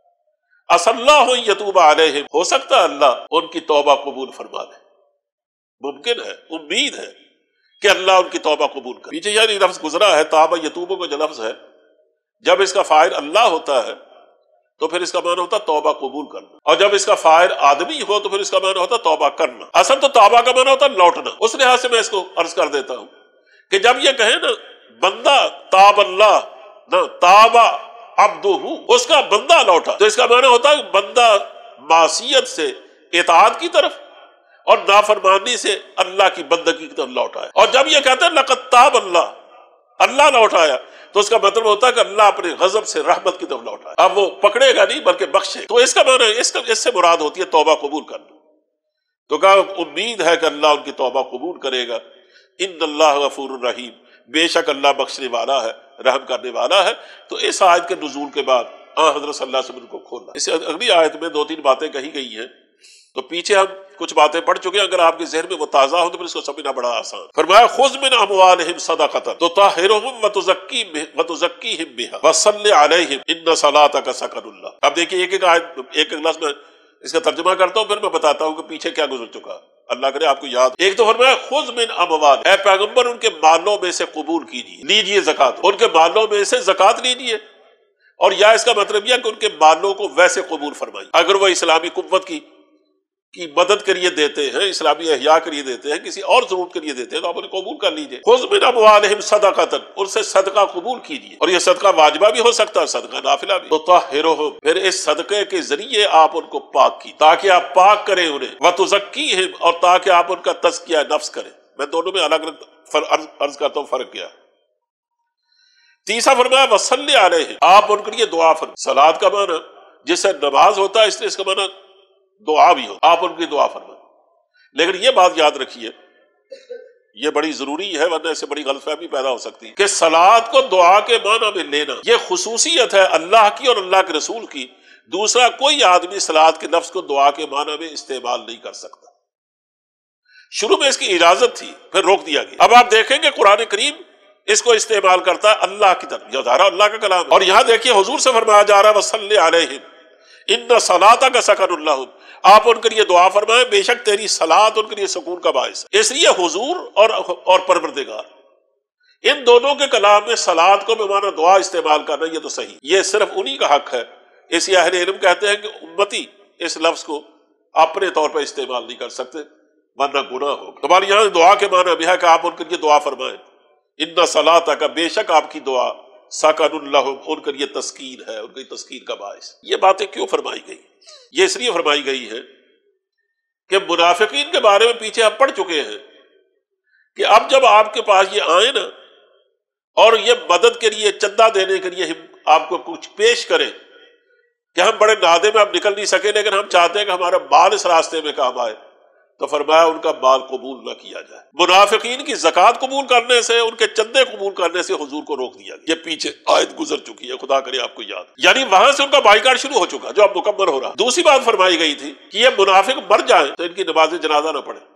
عسى اللہ ان يتوب علیہم، ہو سکتا ہے اللہ ان کی توبہ قبول فرما لے، ممکن ہے، امید ہے کہ اللہ ان کی توبہ قبول کرے۔ پیچھے یعنی لفظ گزرا ہے تاب یتوب کو جو لفظ ہے، جب اس کا فاعل اللہ ہوتا ہے تو پھر اس کا معنی ہوتا توبہ قبول کرنا، اور جب اس کا فاعل آدمی ہو تو پھر اس کا معنی ہوتا توبہ کرنا۔ اصل تو توبہ کا معنی ہوتا لوٹنا۔ اس لحاظ سے میں اس کو عرض کر دیتا ہوں کہ جب یہ کہیں نا بندہ تاب اللہ نہ تابہ عبدہ، اس کا بندہ لوٹا، تو اس کا معنی ہوتا ہے بندہ معصیت سے اطاعت کی طرف اور نافرمانی سے اللہ کی بندگی کی طرف لوٹا ہے۔ اور جب یہ کہتے ہیں لقد تاب اللہ، اللہ لوٹایا، تو اس کا مطلب ہوتا ہے کہ اللہ اپنے غضب سے رحمت کی طرف لوٹا ہے۔ اب وہ پکڑے گا نہیں بلکہ بخشے، تو اس کا معنی اس کا اس سے مراد ہوتی ہے توبہ قبول کرنا۔ تو کہا امید ہے کہ اللہ ان کی توبہ قبول کرے گا۔ ان اللہ غفور الرحیم، بے شک اللہ بخشنے والا ہے، رحم کرنے والا ہے۔ تو اس آیت کے نزول کے بعد آن حضرت صلی اللہ علیہ وسلم کو کھولا۔ اس اگلی آیت میں دو تین باتیں کہی گئی ہیں، تو پیچھے ہم کچھ باتیں پڑھ چکے ہیں، اگر آپ کے ذہن میں وہ تازہ ہو تو پھر اس کو سمجھنا بڑا آسان۔ فرمایا خذ من اموالہم صدقۃ تطہرہم وتزکیہم بہا وصلی علیہم ان صلاتک سکن لہم۔ اب دیکھیے ایک ایک آیت ایک ایک لفظ میں اس کا ترجمہ کرتا ہوں، پھر میں بتاتا ہوں کہ پیچھے کیا گزر چکا، اللہ کرے آپ کو یاد۔ ایک تو فرمایا خذ من اموال، اے پیغمبر ان کے مالوں میں سے قبول کیجیے، لیجیے زکوٰۃ، ان کے مالوں میں سے زکوٰۃ لیجیے، اور یا اس کا مطلب یہ کہ ان کے مالوں کو ویسے قبول فرمائیے۔ اگر وہ اسلامی قوت کی کی مدد کے لیے دیتے ہیں، اسلامی احیاء کے لیے دیتے ہیں، کسی اور ضرورت کے لیے دیتے ہیں، تو آپ انہیں قبول کر لیجیے۔ خذ من اموالہم صدقۃ، ان سے صدقہ قبول کیجیے، اور یہ صدقہ واجبہ بھی ہو سکتا ہے، صدقہ نافلہ بھی۔ تطہرہم، پھر اس صدقے کے ذریعے آپ ان کو پاک کی، تاکہ آپ پاک کریں انہیں، وتزکیہم، اور تاکہ آپ ان کا تزکیہ نفس کریں۔ میں دونوں میں الگ الگ عرض کرتا ہوں فرق کیا۔ تیسرا فرمایا وصلی علیہم، آپ ان کے لیے دعا فرمائیں۔ صلاۃ کا معنی جس سے نماز ہوتا ہے، اس لیے اس کا معنی دعا بھی ہو، آپ ان کی دعا فرمائیں۔ لیکن یہ بات یاد رکھیے، یہ بڑی ضروری ہے ورنہ اس سے بڑی غلط فہمی پیدا ہو سکتی ہے کہ صلات کو دعا کے معنی میں لینا یہ خصوصیت ہے اللہ کی اور اللہ کے رسول کی، دوسرا کوئی آدمی صلات کے لفظ کو دعا کے معنی میں استعمال نہیں کر سکتا۔ شروع میں اس کی اجازت تھی، پھر روک دیا گیا۔ اب آپ دیکھیں کہ قرآن کریم اس کو استعمال کرتا ہے اللہ کی طرف، یہ ظاہر اللہ کا کلام ہے۔ اور یہاں دیکھیے حضور سے فرمایا جا رہا ہے وصلی علیہم ان صلاتک سکن لہم، آپ ان کے لیے دعا فرمائیں، بے شک تیری صلات ان کے لیے سکون کا باعث ہے۔ اس لیے حضور اور اور پروردگار ان دونوں کے کلام میں صلات کو بمعنی دعا استعمال کرنا یہ تو صحیح، یہ صرف انہی کا حق ہے۔ اس لیے اہل علم کہتے ہیں کہ امتی اس لفظ کو اپنے طور پر استعمال نہیں کر سکتے ورنہ گناہ ہوگا۔ ہمارے یہاں دعا کے معنی بھی ہے کہ آپ ان کے لیے دعا فرمائیں، ان صلاتک، بے شک آپ کی دعا سکن لہم، ان کے لیے تسکین ہے، ان کی تسکین کا باعث۔ یہ باتیں کیوں فرمائی گئی؟ یہ اس لیے فرمائی گئی ہے کہ منافقین کے بارے میں پیچھے ہم پڑھ چکے ہیں کہ اب جب آپ کے پاس یہ آئیں نا اور یہ مدد کے لیے چندہ دینے کے لیے آپ کو کچھ پیش کریں کہ ہم بڑے نادے میں اب نکل نہیں سکے لیکن ہم چاہتے ہیں کہ ہمارا مال اس راستے میں کام آئے، تو فرمایا ان کا مال قبول نہ کیا جائے۔ منافقین کی زکوٰۃ قبول کرنے سے، ان کے چندے قبول کرنے سے حضور کو روک دیا گیا۔ یہ پیچھے آیت گزر چکی ہے، خدا کرے آپ کو یاد، یعنی وہاں سے ان کا بائیکاٹ شروع ہو چکا جو اب مکمل ہو رہا۔ دوسری بات فرمائی گئی تھی کہ یہ منافق مر جائیں تو ان کی نماز جنازہ نہ پڑھے۔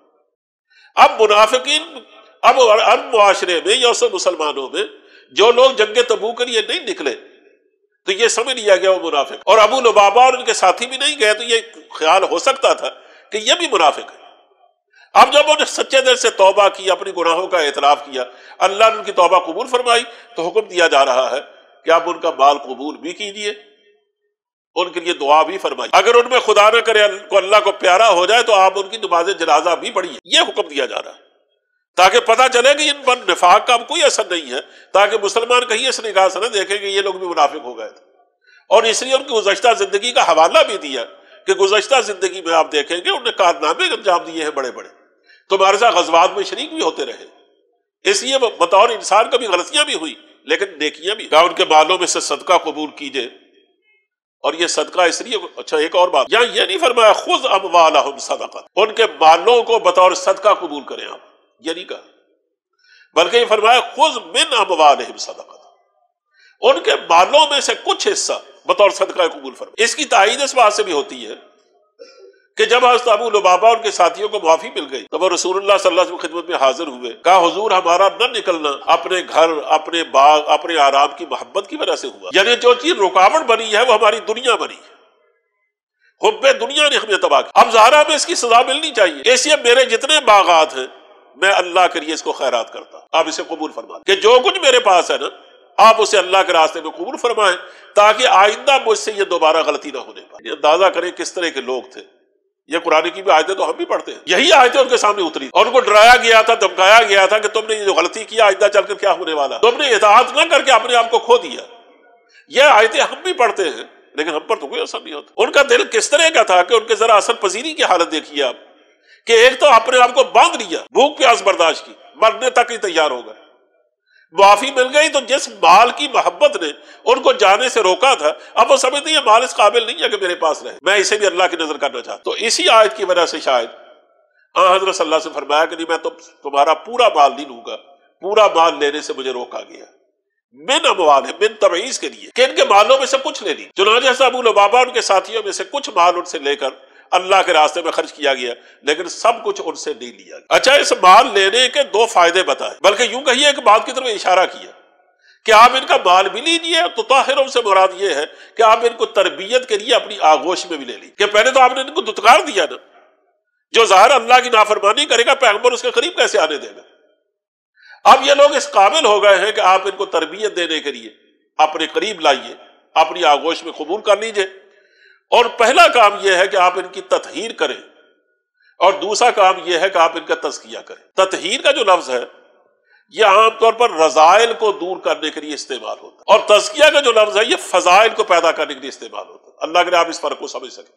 اب منافقین اب ہر معاشرے میں یا اسے مسلمانوں میں جو لوگ جنگ تبوک کے لیے نہیں نکلے تو یہ سمجھ لیا گیا وہ منافق، اور ابو لبابہ اور ان کے ساتھی بھی نہیں گئے تو یہ خیال ہو سکتا تھا کہ یہ بھی منافق ہے۔ اب جب انہوں نے سچے دل سے توبہ کی، اپنی گناہوں کا اعتراف کیا، اللہ نے ان کی توبہ قبول فرمائی، تو حکم دیا جا رہا ہے کہ آپ ان کا مال قبول بھی کیجیے، ان کے لیے دعا بھی فرمائی، اگر ان میں خدا نہ کرے کو اللہ کو پیارا ہو جائے تو آپ ان کی نماز جنازہ بھی پڑھیے۔ یہ حکم دیا جا رہا ہے تاکہ پتہ چلے کہ ان پر نفاق کا کوئی اثر نہیں ہے، تاکہ مسلمان کہیں اس نگاہ سے نہ دیکھیں کہ یہ لوگ بھی منافق ہو گئے تھے۔ اور اس لیے ان کی گزشتہ زندگی کا حوالہ بھی دیا کہ گزشتہ زندگی میں آپ دیکھیں گے انہوں نے کارنامے انجام دیے ہیں بڑے بڑے، تمہارے ساتھ غزوات میں شریک بھی ہوتے رہے، اس لیے بطور انسان کبھی غلطیاں بھی ہوئی لیکن نیکیاں بھی۔ کہا ان کے مالوں میں سے صدقہ قبول کیجئے، اور یہ صدقہ اس لیے، اچھا ایک اور بات، یہاں یہ نہیں فرمایا خذ اموالہم صدقہ، ان کے مالوں کو بطور صدقہ قبول کریں آپ، یہ نہیں کہا، بلکہ یہ فرمایا خذ من اموالہم صدقہ، ان کے مالوں میں سے کچھ حصہ بطور صدقہ قبول فرمائے۔ اس کی تائید اس بات سے بھی ہوتی ہے کہ جب حضرت ابو لبابہ اور ان کے ساتھیوں کو معافی مل گئی تو وہ رسول اللہ صلی اللہ علیہ وسلم کی خدمت میں حاضر ہوئے، کہا حضور ہمارا نہ نکلنا اپنے گھر، اپنے باغ، اپنے آرام کی محبت کی وجہ سے ہوا، یعنی جو چیز رکاوٹ بنی ہے وہ ہماری دنیا بنی ہے، حب دنیا نے ہمیں تباہ کیا، اب ظاہر ہمیں اس کی سزا ملنی چاہیے، اس لیے میرے جتنے باغات ہیں میں اللہ کے لیے اس کو خیرات کرتا ہوں، آپ اسے قبول فرمائیں کہ جو کچھ میرے پاس ہے نا آپ اسے اللہ کے راستے میں قبول فرمائیں تاکہ آئندہ مجھ سے یہ دوبارہ غلطی نہ ہونے پائے۔ اندازہ کریں کس طرح کے لوگ تھے، یہ قرآن کی بھی آیتیں تو ہم بھی پڑھتے ہیں، یہی آیتیں ان کے سامنے اتری اور ان کو ڈرایا گیا تھا، دھمکایا گیا تھا کہ تم نے یہ جو غلطی کیا آئندہ چل کر کیا ہونے والا، تم نے اطاعت نہ کر کے اپنے آپ کو کھو دیا۔ یہ آیتیں ہم بھی پڑھتے ہیں لیکن ہم پر تو کوئی اثر نہیں ہوتا۔ ان کا دل کس طرح کا تھا کہ ان کے ذرا اثر پذیری کی حالت دیکھیے آپ، کہ ایک تو اپنے آپ کو باندھ لیا، بھوک پیاس برداشت کی، مرنے تک ہی تیار ہو گئے، معافی مل گئی تو جس مال کی محبت نے ان کو جانے سے روکا تھا اب وہ سمجھتے ہیں یہ مال اس قابل نہیں ہے کہ میرے پاس رہے، میں اسے بھی اللہ کی نظر کرنا چاہتا ہوں۔ تو اسی آیت کی وجہ سے شاید آن حضرت صلی اللہ علیہ وسلم نے فرمایا کہ نہیں میں تو تمہارا پورا مال نہیں لوں گا، پورا مال لینے سے مجھے روکا گیا، من اموال ہے، من تبعیض کے لیے کہ ان کے مالوں میں سے کچھ لے لی۔ چنانچہ ابو لبابہ ان کے ساتھیوں میں سے کچھ مال ان سے لے کر اللہ کے راستے میں خرچ کیا گیا لیکن سب کچھ ان سے نہیں لیا گیا۔ اچھا اس مال لینے کے دو فائدے بتائے، بلکہ یوں کہیے ایک بات کی طرف اشارہ کیا کہ آپ ان کا مال بھی لیجیے، تو طاہروں سے مراد یہ ہے کہ آپ ان کو تربیت کے لیے اپنی آغوش میں بھی لے لیجیے، کہ پہلے تو آپ نے ان کو دتکار دیا نا، جو ظاہر اللہ کی نافرمانی کرے گا پیغمبر اس کے قریب کیسے آنے دے گا۔ اب یہ لوگ اس قابل ہو گئے ہیں کہ آپ ان کو تربیت دینے کے لیے اپنے قریب لائیے، اپنی آغوش میں قبول کر لیجیے، اور پہلا کام یہ ہے کہ آپ ان کی تطہیر کریں، اور دوسرا کام یہ ہے کہ آپ ان کا تزکیہ کریں۔ تطہیر کا جو لفظ ہے یہ عام طور پر رذائل کو دور کرنے کے لیے استعمال ہوتا ہے، اور تزکیہ کا جو لفظ ہے یہ فضائل کو پیدا کرنے کے لیے استعمال ہوتا ہے۔ اللہ کرے آپ اس فرق کو سمجھ سکیں،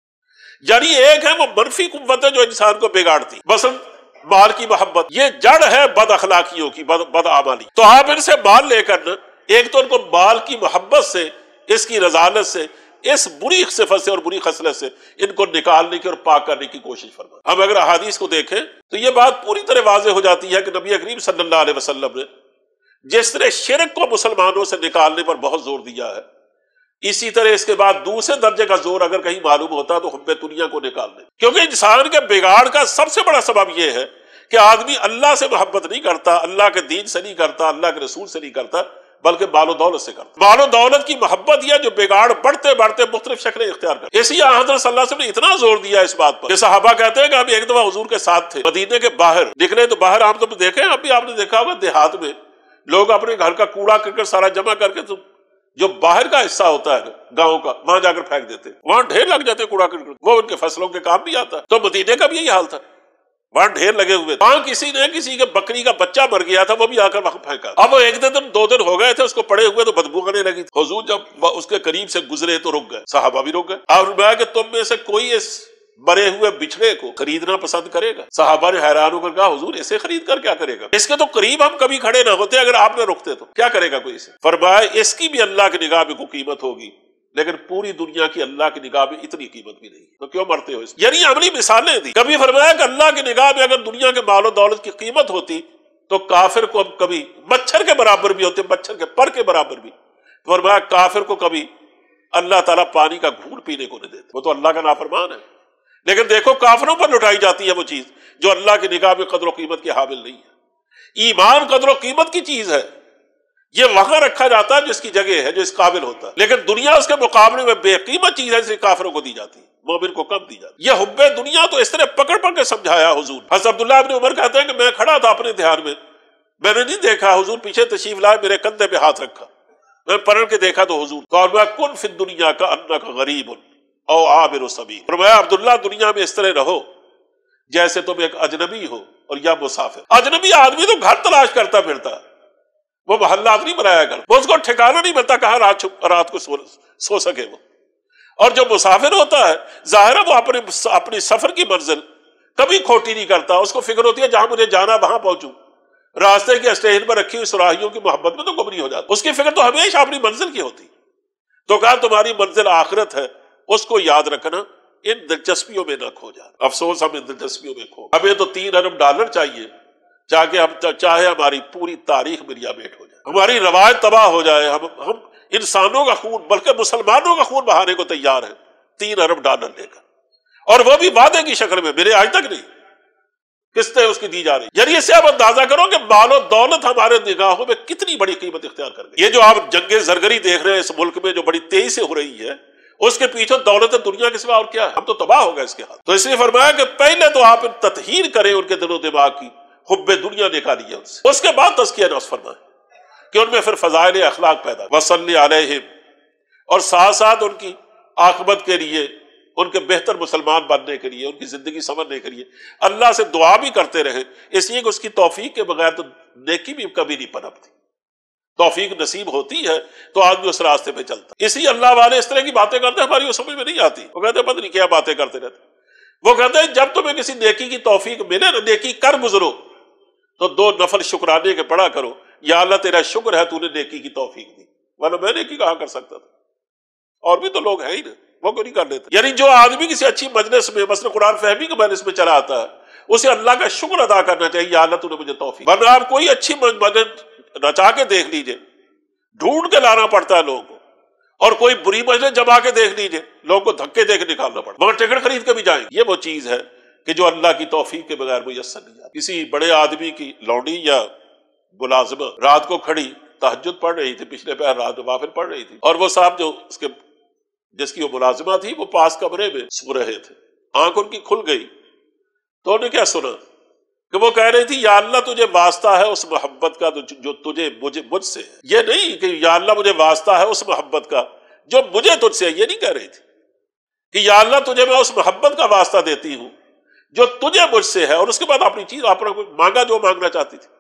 یعنی ایک ہے وہ منفی قوتیں جو انسان کو بگاڑتی، مثلا مال کی محبت، یہ جڑ ہے بد اخلاقیوں کی، بد بد اعمالی، تو آپ ان سے مال لے کر نا، ایک تو ان کو مال کی محبت سے، اس کی رذالت سے اس بری صفت سے اور بری خصلت سے ان کو نکالنے کی اور پاک کرنے کی کوشش فرمائے۔ ہم اگر احادیث کو دیکھیں تو یہ بات پوری طرح واضح ہو جاتی ہے کہ نبی کریم صلی اللہ علیہ وسلم نے جس طرح شرک کو مسلمانوں سے نکالنے پر بہت زور دیا ہے، اسی طرح اس کے بعد دوسرے درجے کا زور اگر کہیں معلوم ہوتا تو حب دنیا کو نکالنے، کیونکہ انسان کے بگاڑ کا سب سے بڑا سبب یہ ہے کہ آدمی اللہ سے محبت نہیں کرتا، اللہ کے دین سے نہیں کرتا، اللہ کے رسول سے نہیں کرتا، بلکہ مال و دولت سے کرتا۔ مال و دولت کی محبت یہ جو بگاڑ بڑھتے بڑھتے مختلف شکلیں اختیار کرتے، اسی حضرت صلی اللہ علیہ وسلم نے اتنا زور دیا اس بات پر کہ صحابہ کہتے ہیں کہ ہم ایک دفعہ حضور کے ساتھ تھے، مدینے کے باہر نکلے تو باہر عام طور پر دیکھیں، اب بھی آپ نے دیکھا ہوگا دیہات میں لوگ اپنے گھر کا کوڑا کرکٹ سارا جمع کر کے تو جو باہر کا حصہ ہوتا ہے گاؤں کا وہاں جا کر پھینک دیتے، وہاں ڈھیر لگ جاتے کوڑا کرکٹ، وہ ان کے فصلوں کے کام بھی آتا ہے۔ تو مدینے کا بھی یہی حال تھا، وہاں ڈھیر لگے ہوئے، وہاں کسی نے کسی کے بکری کا بچہ مر گیا تھا، وہ بھی آ کر وہاں پھینکا۔ اب ایک دن دو دن ہو گئے تھے اس کو پڑے ہوئے تو بدبو آنے لگی تھی۔ حضور جب اس کے قریب سے گزرے تو رک گئے، صحابہ بھی رک گئے۔ آپ فرمایا کہ تم میں سے کوئی اس مرے ہوئے بچڑے کو خریدنا پسند کرے گا؟ صحابہ نے حیران ہو کر کہا حضور اسے خرید کر کیا کرے گا؟ اس کے تو قریب ہم کبھی کھڑے نہ ہوتے، اگر آپ نہ رکتے تو کیا کرے گا کوئی اسے؟ فرمایا اس کی بھی اللہ کی نگاہ میں کوئی قیمت ہوگی، لیکن پوری دنیا کی اللہ کی نگاہ میں اتنی قیمت بھی نہیں، تو کیوں مرتے ہو اس؟ یعنی عملی مثالیں دی۔ کبھی فرمایا کہ اللہ کی نگاہ میں اگر دنیا کے مال و دولت کی قیمت ہوتی تو کافر کو کبھی مچھر کے برابر بھی ہوتے، مچھر کے پر کے برابر بھی۔ فرمایا کافر کو کبھی اللہ تعالیٰ پانی کا گھونٹ پینے کو نہیں دیتے، وہ تو اللہ کا نافرمان ہے، لیکن دیکھو کافروں پر لٹائی جاتی ہے وہ چیز جو اللہ کی نگاہ میں قدر و قیمت کی حامل نہیں ہے۔ ایمان قدر و قیمت کی چیز ہے، یہ وہاں رکھا جاتا ہے جس کی جگہ ہے، جو اس قابل ہوتا ہے، لیکن دنیا اس کے مقابلے میں بے قیمت چیز ہے، اس لیے کافروں کو دی جاتی ہے، مومن کو کم دی جاتی ہے۔ یہ حب دنیا تو اس طرح پکڑ پکڑ کے سمجھایا حضور۔ حضرت عبداللہ ابن عمر کہتے ہیں کہ میں کھڑا تھا اپنے دھیان میں، میں نے نہیں دیکھا حضور پیچھے تشریف لائے، میرے کندھے پہ ہاتھ رکھا، میں پلٹ کے دیکھا تو حضور فرمایا کن فی الدنیا کا انک غریب او عابر السبیل۔ فرمایا عبداللہ دنیا میں اس طرح رہو جیسے تم ایک اجنبی ہو اور یا مسافر۔ اجنبی آدمی تو گھر تلاش کرتا پھرتا، وہ محلات نہیں بنایا گھر، وہ اس کو ٹھکانہ نہیں ملتا کہاں رات رات کو سو, سو سکے وہ۔ اور جو مسافر ہوتا ہے ظاہر ہے وہ اپنے اپنی سفر کی منزل کبھی کھوٹی نہیں کرتا، اس کو فکر ہوتی ہے جہاں مجھے جانا وہاں پہنچوں، راستے کے اسٹیشن پر رکھی ہوئی سراہیوں کی محبت میں تو گم نہیں ہو جاتا، اس کی فکر تو ہمیشہ اپنی منزل کی ہوتی۔ تو کہا تمہاری منزل آخرت ہے، اس کو یاد رکھنا، ان دلچسپیوں میں نہ کھو جانا۔ افسوس ہم ان دلچسپیوں میں کھو، ہمیں تو تین ارب ڈالر چاہیے چاہے ہم چاہے ہماری پوری تاریخ مریا میٹ ہو جائے، ہماری روایت تباہ ہو جائے، ہم ہم انسانوں کا خون بلکہ مسلمانوں کا خون بہانے کو تیار ہیں تین ارب ڈالر لے کر، اور وہ بھی وعدے کی شکل میں، میرے آج تک نہیں، قسطیں اس کی دی جا رہی۔ یعنی اس سے آپ اندازہ کرو کہ مال و دولت ہمارے نگاہوں میں کتنی بڑی قیمت اختیار کر گئی۔ یہ جو آپ جنگ زرگری دیکھ رہے ہیں اس ملک میں جو بڑی تیزی سے ہو رہی ہے، اس کے پیچھے دولت دنیا کے سوا اور کیا ہے؟ ہم تو تباہ ہو گئے اس کے حال۔ تو اس لیے فرمایا کہ پہلے تو آپ تطہیر کریں ان کے دل و دماغ کی، حب دنیا نکالیے ان سے، اس کے بعد تزکیہ نفس فرمائے کہ ان میں پھر فضائل اخلاق پیدا وصلی علیہم، اور ساتھ ساتھ ان کی عاقبت کے لیے، ان کے بہتر مسلمان بننے کے لیے، ان کی زندگی سنورنے کے لیے اللہ سے دعا بھی کرتے رہے، اس لیے کہ اس کی توفیق کے بغیر تو نیکی بھی کبھی نہیں پنپتی۔ توفیق نصیب ہوتی ہے تو آدمی اس راستے پہ چلتا۔ اسی اللہ والے اس طرح کی باتیں کرتے ہیں ہماری وہ سمجھ میں نہیں آتی، وہ کہتے ہیں پتہ نہیں کیا باتیں کرتے رہتے۔ وہ کہتے ہیں جب تمہیں کسی نیکی کی توفیق ملے نا، نیکی کر گزرو تو دو نفل شکرانے کے پڑھا کرو، یا اللہ تیرا شکر ہے تو نے نیکی کی توفیق دی، ورنہ میں نیکی کہاں کر سکتا تھا، اور بھی تو لوگ ہیں ہی نا، وہ کیوں نہیں کر لیتے۔ یعنی جو آدمی کسی اچھی مجلس میں مثلا قرآن فہمی کے مجلس میں چلا آتا ہے، اسے اللہ کا شکر ادا کرنا چاہیے، یا اللہ تو نے مجھے توفیق، ورنہ آپ کوئی اچھی مجلس نچا کے دیکھ لیجئے، ڈھونڈ کے لانا پڑتا ہے لوگوں کو، اور کوئی بری مجلس جما کے دیکھ لیجئے، لوگوں کو دھکے دے کے نکالنا پڑتا، مگر ٹکٹ خرید کے بھی جائیں۔ یہ وہ چیز ہے کہ جو اللہ کی توفیق کے بغیر میسر نہیں جاتی۔ کسی بڑے آدمی کی لونڈی یا ملازمہ رات کو کھڑی تہجد پڑھ رہی تھی، پچھلے پہر رات نوافل پڑھ رہی تھی، اور وہ صاحب جو اس کے جس کی وہ ملازمہ تھی وہ پاس کمرے میں سو رہے تھے، آنکھ ان کی کھل گئی تو انہوں نے کیا سنا کہ وہ کہہ رہی تھی یا اللہ تجھے واسطہ ہے اس محبت کا جو تجھے مجھے مجھ سے ہے، یہ نہیں کہ یا اللہ مجھے واسطہ ہے اس محبت کا جو مجھے تجھ سے ہے، یہ نہیں کہہ رہی تھی کہ یا اللہ تجھے میں اس محبت کا واسطہ دیتی ہوں جو تجھے مجھ سے ہے، اور اس کے بعد اپنی چیز اپنا مانگا جو مانگنا چاہتی تھی۔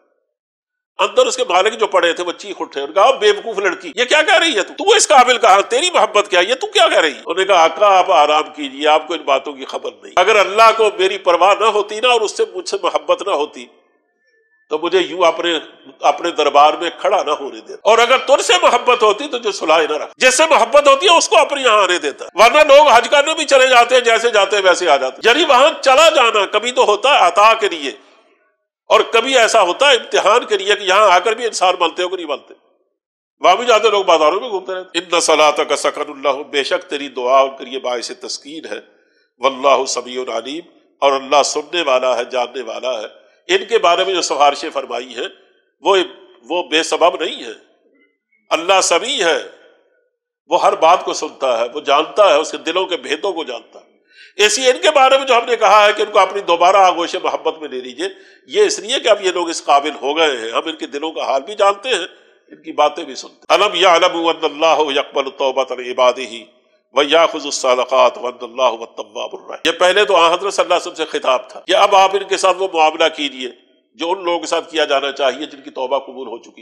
اندر اس کے مالک جو پڑے تھے وہ چیخ اٹھے اور کہا بے وقوف لڑکی، یہ کیا کہہ رہی ہے تو تو اس قابل کہا، تیری محبت کیا، یہ تو کیا کہہ رہی ہے؟ انہوں نے کہا آقا آپ آرام کیجیے، آپ کو ان باتوں کی خبر نہیں، اگر اللہ کو میری پرواہ نہ ہوتی نا اور اس سے مجھ سے محبت نہ ہوتی تو مجھے یوں اپنے اپنے دربار میں کھڑا نہ ہونے دیتا، اور اگر تجھ سے محبت ہوتی تو جو صلاح نہ رکھ، جس سے محبت ہوتی ہے اس کو اپنے یہاں آنے دیتا، ورنہ لوگ حج کرنے بھی چلے جاتے ہیں، جیسے جاتے ہیں ویسے آ جاتے ہیں۔ یعنی وہاں چلا جانا کبھی تو ہوتا ہے عطا کے لیے، اور کبھی ایسا ہوتا ہے امتحان کے لیے کہ یہاں آ کر بھی انسان ملتے ہو کہ نہیں ملتے، وہاں بھی جاتے لوگ بازاروں میں گھومتے رہتے۔ ان صلاتک سکن اللہ، بے شک تیری دعا ان کے لیے باعث تسکین ہے، واللہ سمیع علیم، اور اللہ سننے والا ہے، جاننے والا ہے۔ ان کے بارے میں جو سفارشیں فرمائی ہیں وہ وہ بے سبب نہیں ہے، اللہ سمیع ہے، وہ ہر بات کو سنتا ہے، وہ جانتا ہے، اس کے دلوں کے بھیدوں کو جانتا ہے۔ اسی ان کے بارے میں جو ہم نے کہا ہے کہ ان کو اپنی دوبارہ آغوش محبت میں لے لیجئے، یہ اس لیے کہ اب یہ لوگ اس قابل ہو گئے ہیں، ہم ان کے دلوں کا حال بھی جانتے ہیں، ان کی باتیں بھی سنتے ہیں۔ الم یعلموا ان اللہ یقبل التوبۃ عن عبادہ ویأخذ الصالحات وان اللہ هو التواب الرحیم۔ یہ پہلے تو آن حضرت صلی اللہ علیہ وسلم سے خطاب تھا کہ اب آپ ان کے ساتھ وہ معاملہ کیجئے جو ان لوگوں کے ساتھ کیا جانا چاہیے جن کی توبہ قبول ہو چکی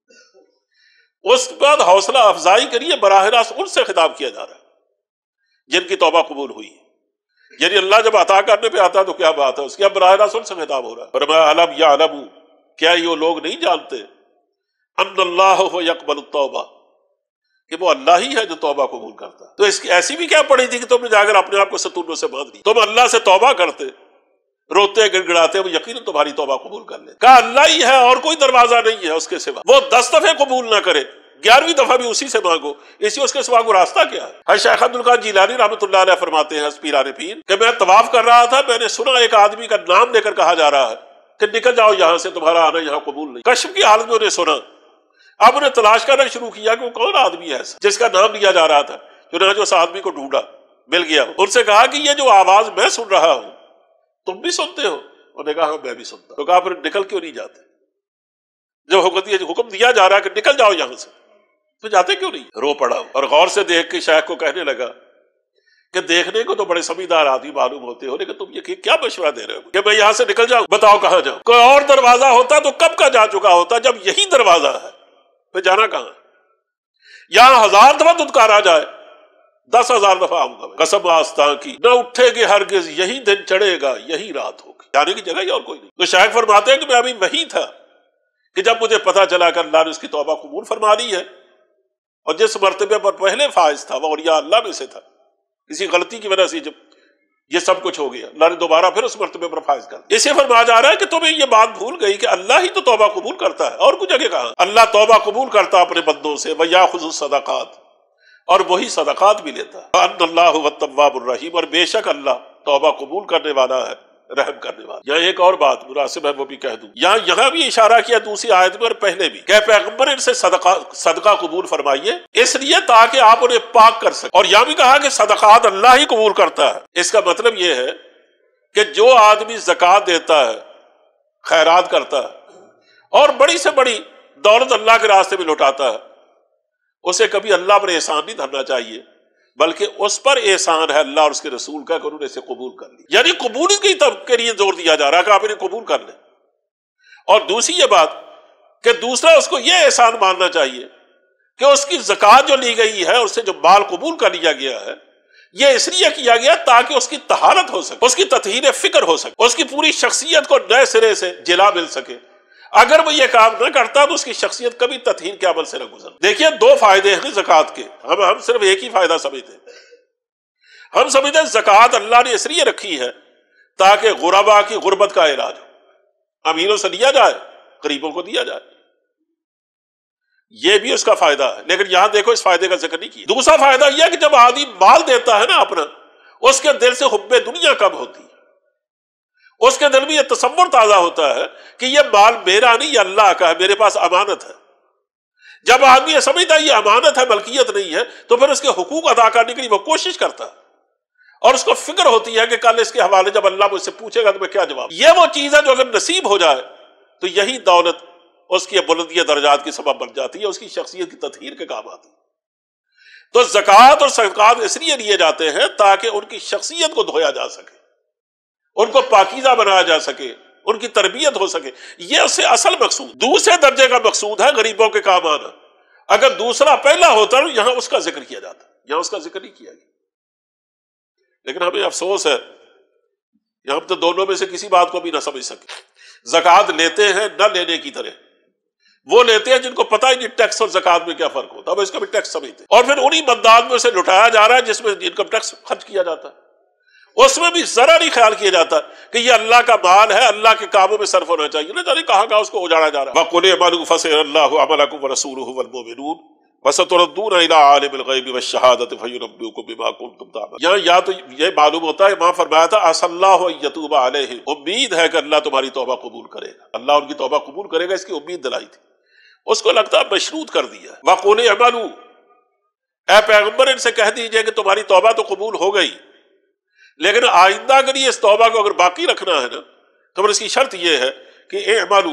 ہے۔ اس کے بعد حوصلہ افزائی کے لیے براہ راست ان سے خطاب کیا جا رہا ہے جن کی توبہ قبول ہوئی ہے۔ یعنی اللہ جب عطا کرنے پہ آتا ہے تو کیا بات ہے، اس کے اب براہ راست ان سے خطاب ہو رہا ہے۔ فرمایا الم یعلموا، کیا یہ لوگ نہیں جانتے، ان اللہ هو یقبل التوبہ، کہ وہ اللہ ہی ہے جو توبہ قبول کرتا ہے۔ تو اس کی ایسی بھی کیا پڑی تھی کہ تم نے جا کر اپنے آپ کو ستونوں سے باندھ لی؟ تم اللہ سے توبہ کرتے، روتے گڑ گڑاتے، وہ یقیناً تمہاری توبہ قبول کر لے۔ کہا اللہ ہی ہے اور کوئی دروازہ نہیں ہے اس کے سوا، وہ دس دفعے قبول نہ کرے، گیارہویں دفعہ بھی اسی سے مانگو، اسی اس کے سوا کو راستہ کیا ہے؟ ہر شیخ عبد القادر جیلانی رحمۃ اللہ علیہ فرماتے ہیں پیران پیر کہ میں طواف کر رہا تھا، میں نے سنا ایک آدمی کا نام لے کر کہا جا رہا ہے کہ نکل جاؤ یہاں سے، تمہارا آنا یہاں قبول نہیں۔ کشف کی حالت میں انہیں سنا، اب انہیں تلاش کرنا شروع کیا کہ وہ کون آدمی ہے ایسا جس کا نام لیا جا رہا تھا۔ چنانچہ اس آدمی کو ڈھونڈا، مل گیا، ان سے کہا کہ یہ جو آواز میں سن رہا ہوں تم بھی سنتے ہو؟ انہوں نے کہا ہاں میں بھی سنتا ہوں۔ تو کہا پھر نکل کیوں نہیں جاتے؟ جب حکم دیا حکم دیا جا رہا ہے کہ نکل جاؤ یہاں سے تو جاتے کیوں نہیں؟ رو پڑا اور غور سے دیکھ کے شیخ کو کہنے لگا کہ دیکھنے کو تو بڑے سمجھدار آدمی معلوم ہوتے ہو، لیکن تم یہ کیا مشورہ دے رہے ہو کہ میں یہاں سے نکل جاؤں؟ بتاؤ کہاں جاؤں؟ کوئی اور دروازہ ہوتا تو کب کا جا چکا ہوتا، جب یہی دروازہ ہے پھر جانا کہاں؟ یہاں ہزار دفعہ دھتکارا جائے، دس ہزار دفعہ آؤں گا، قسم آستاں کی نہ اٹھے گے ہرگز، یہی دن چڑھے گا یہی رات ہوگی، جانے کی جگہ ہی اور کوئی نہیں۔ تو شیخ فرماتے ہیں کہ میں ابھی وہی تھا کہ جب مجھے پتا چلا کہ اللہ نے اس کی توبہ قبول فرما لی ہے، اور جس مرتبے پر پہلے فائز تھا وہ اولیاء اللہ میں سے تھا، کسی غلطی کی وجہ سے جب یہ سب کچھ ہو گیا، اللہ نے دوبارہ پھر اس مرتبے پر فائز کر دیا۔ اسے فرمایا جا رہا ہے کہ تمہیں یہ بات بھول گئی کہ اللہ ہی تو توبہ قبول کرتا ہے، اور کچھ جگہ کہا اللہ توبہ قبول کرتا اپنے بندوں سے، وَيَأْخُذُ الصَّدَقَاتِ، اور وہی صدقات بھی لیتا ہے، وَأَنَّ اللَّهُ هُوَ التَّوَّابُ الرَّحِيمُ، اور بے شک اللہ توبہ قبول کرنے والا ہے، رحم کرنے والا۔ یہاں ایک اور بات مناسب ہے وہ بھی کہہ دوں، یہاں یہاں بھی اشارہ کیا دوسری آیت میں اور پہلے بھی کہ پیغمبر ان سے صدقہ صدقہ قبول فرمائیے، اس لیے تاکہ آپ انہیں پاک کر سکیں، اور یہاں بھی کہا کہ صدقات اللہ ہی قبول کرتا ہے۔ اس کا مطلب یہ ہے کہ جو آدمی زکوٰۃ دیتا ہے، خیرات کرتا ہے اور بڑی سے بڑی دولت اللہ کے راستے میں لوٹاتا ہے، اسے کبھی اللہ پر احسان نہیں دھرنا چاہیے، بلکہ اس پر احسان ہے اللہ اور اس کے رسول کا کہ انہوں نے اسے قبول کر لی، یعنی قبولیت کی طرف کے لیے زور دیا جا رہا ہے کہ آپ انہیں قبول کر لیں۔ اور دوسری یہ بات کہ دوسرا اس کو یہ احسان ماننا چاہیے کہ اس کی زکوٰۃ جو لی گئی ہے، اس سے جو مال قبول کر لیا گیا ہے، یہ اس لیے کیا گیا تاکہ اس کی طہارت ہو سکے، اس کی تطہیر فکر ہو سکے، اس کی پوری شخصیت کو نئے سرے سے جلا مل سکے۔ اگر وہ یہ کام نہ کرتا تو اس کی شخصیت کبھی تطہیر کے عمل سے نہ گزر۔ دیکھیے دو فائدے ہیں زکوٰۃ کے، ہم ہم صرف ایک ہی فائدہ سمجھتے ہیں، ہم سمجھتے ہیں زکوٰۃ اللہ نے اس لیے رکھی ہے تاکہ غربا کی غربت کا علاج ہو، امیروں سے لیا جائے، غریبوں کو دیا جائے، یہ بھی اس کا فائدہ ہے، لیکن یہاں دیکھو اس فائدے کا ذکر نہیں کیا۔ دوسرا فائدہ یہ ہے کہ جب آدمی مال دیتا ہے نا اپنا، اس کے دل سے حب دنیا کم ہوتی ہے، اس کے دل میں یہ تصور تازہ ہوتا ہے کہ یہ مال میرا نہیں، یہ اللہ کا ہے، میرے پاس امانت ہے۔ جب آدمی یہ سمجھتا ہے یہ امانت ہے، ملکیت نہیں ہے، تو پھر اس کے حقوق ادا کرنے کے لیے وہ کوشش کرتا ہے، اور اس کو فکر ہوتی ہے کہ کل اس کے حوالے جب اللہ مجھ سے پوچھے گا تو میں کیا جواب۔ یہ وہ چیز ہے جو اگر نصیب ہو جائے تو یہی دولت اس کی بلندی درجات کی سبب بن جاتی ہے، اس کی شخصیت کی تطہیر کے کام آتی ہے۔ تو زکوٰۃ اور صدقات اس لیے لیے جاتے ہیں تاکہ ان کی شخصیت کو دھویا جا سکے، ان کو پاکیزہ بنایا جا سکے، ان کی تربیت ہو سکے، یہ اس سے اصل مقصود۔ دوسرے درجے کا مقصود ہے غریبوں کے کام آنا، اگر دوسرا پہلا ہوتا تو یہاں اس کا ذکر کیا جاتا، یہاں اس کا ذکر نہیں کیا گیا۔ لیکن ہمیں افسوس ہے ہم تو دونوں میں سے کسی بات کو بھی نہ سمجھ سکے۔ زکوٰۃ لیتے ہیں نہ لینے کی طرح، وہ لیتے ہیں جن کو پتہ ہی نہیں ٹیکس اور زکوٰۃ میں کیا فرق ہوتا ہے، اب اس کا بھی ٹیکس سمجھتے ہیں، اور پھر انہی مندان میں سے لٹایا جا رہا ہے جس میں انکم ٹیکس خرچ کیا جاتا ہے، اس میں بھی ذرا نہیں خیال کیا جاتا کہ یہ اللہ کا مال ہے، اللہ کے کاموں میں صرف ہونا چاہیے، نہ جانے کہاں کہاں اس کو اجاڑا جا رہا ہے۔ وَقُلِ اعْمَلُوا فَسَيَرَى اللَّهُ عَمَلَكُمْ وَرَسُولُهُ وَالْمُؤْمِنُونَ وَسَتُرَدُّونَ إِلَىٰ عَالِمِ الْغَيْبِ وَالشَّهَادَةِ فَيُنَبِّئُكُم بِمَا كُنتُمْ تَعْمَلُونَ۔ یہاں یا تو یہ معلوم ہوتا ہے، وہاں فرمایا تھا عَسَى اللَّهُ أَن يَتُوبَ عَلَيْهِمْ، امید ہے کہ اللہ تمہاری توبہ قبول کرے گا، اللہ ان کی توبہ قبول کرے گا، اس کی امید دلائی تھی، اس کو لگتا ہے مشروط کر دیا۔ وَقُلِ اعْمَلُوا، اے پیغمبر ان سے کہہ دیجئے کہ تمہاری توبہ تو قبول ہو گئی، لیکن آئندہ اگر یہ اس توبہ کو اگر باقی رکھنا ہے نا تو پھر اس کی شرط یہ ہے کہ اعملوا،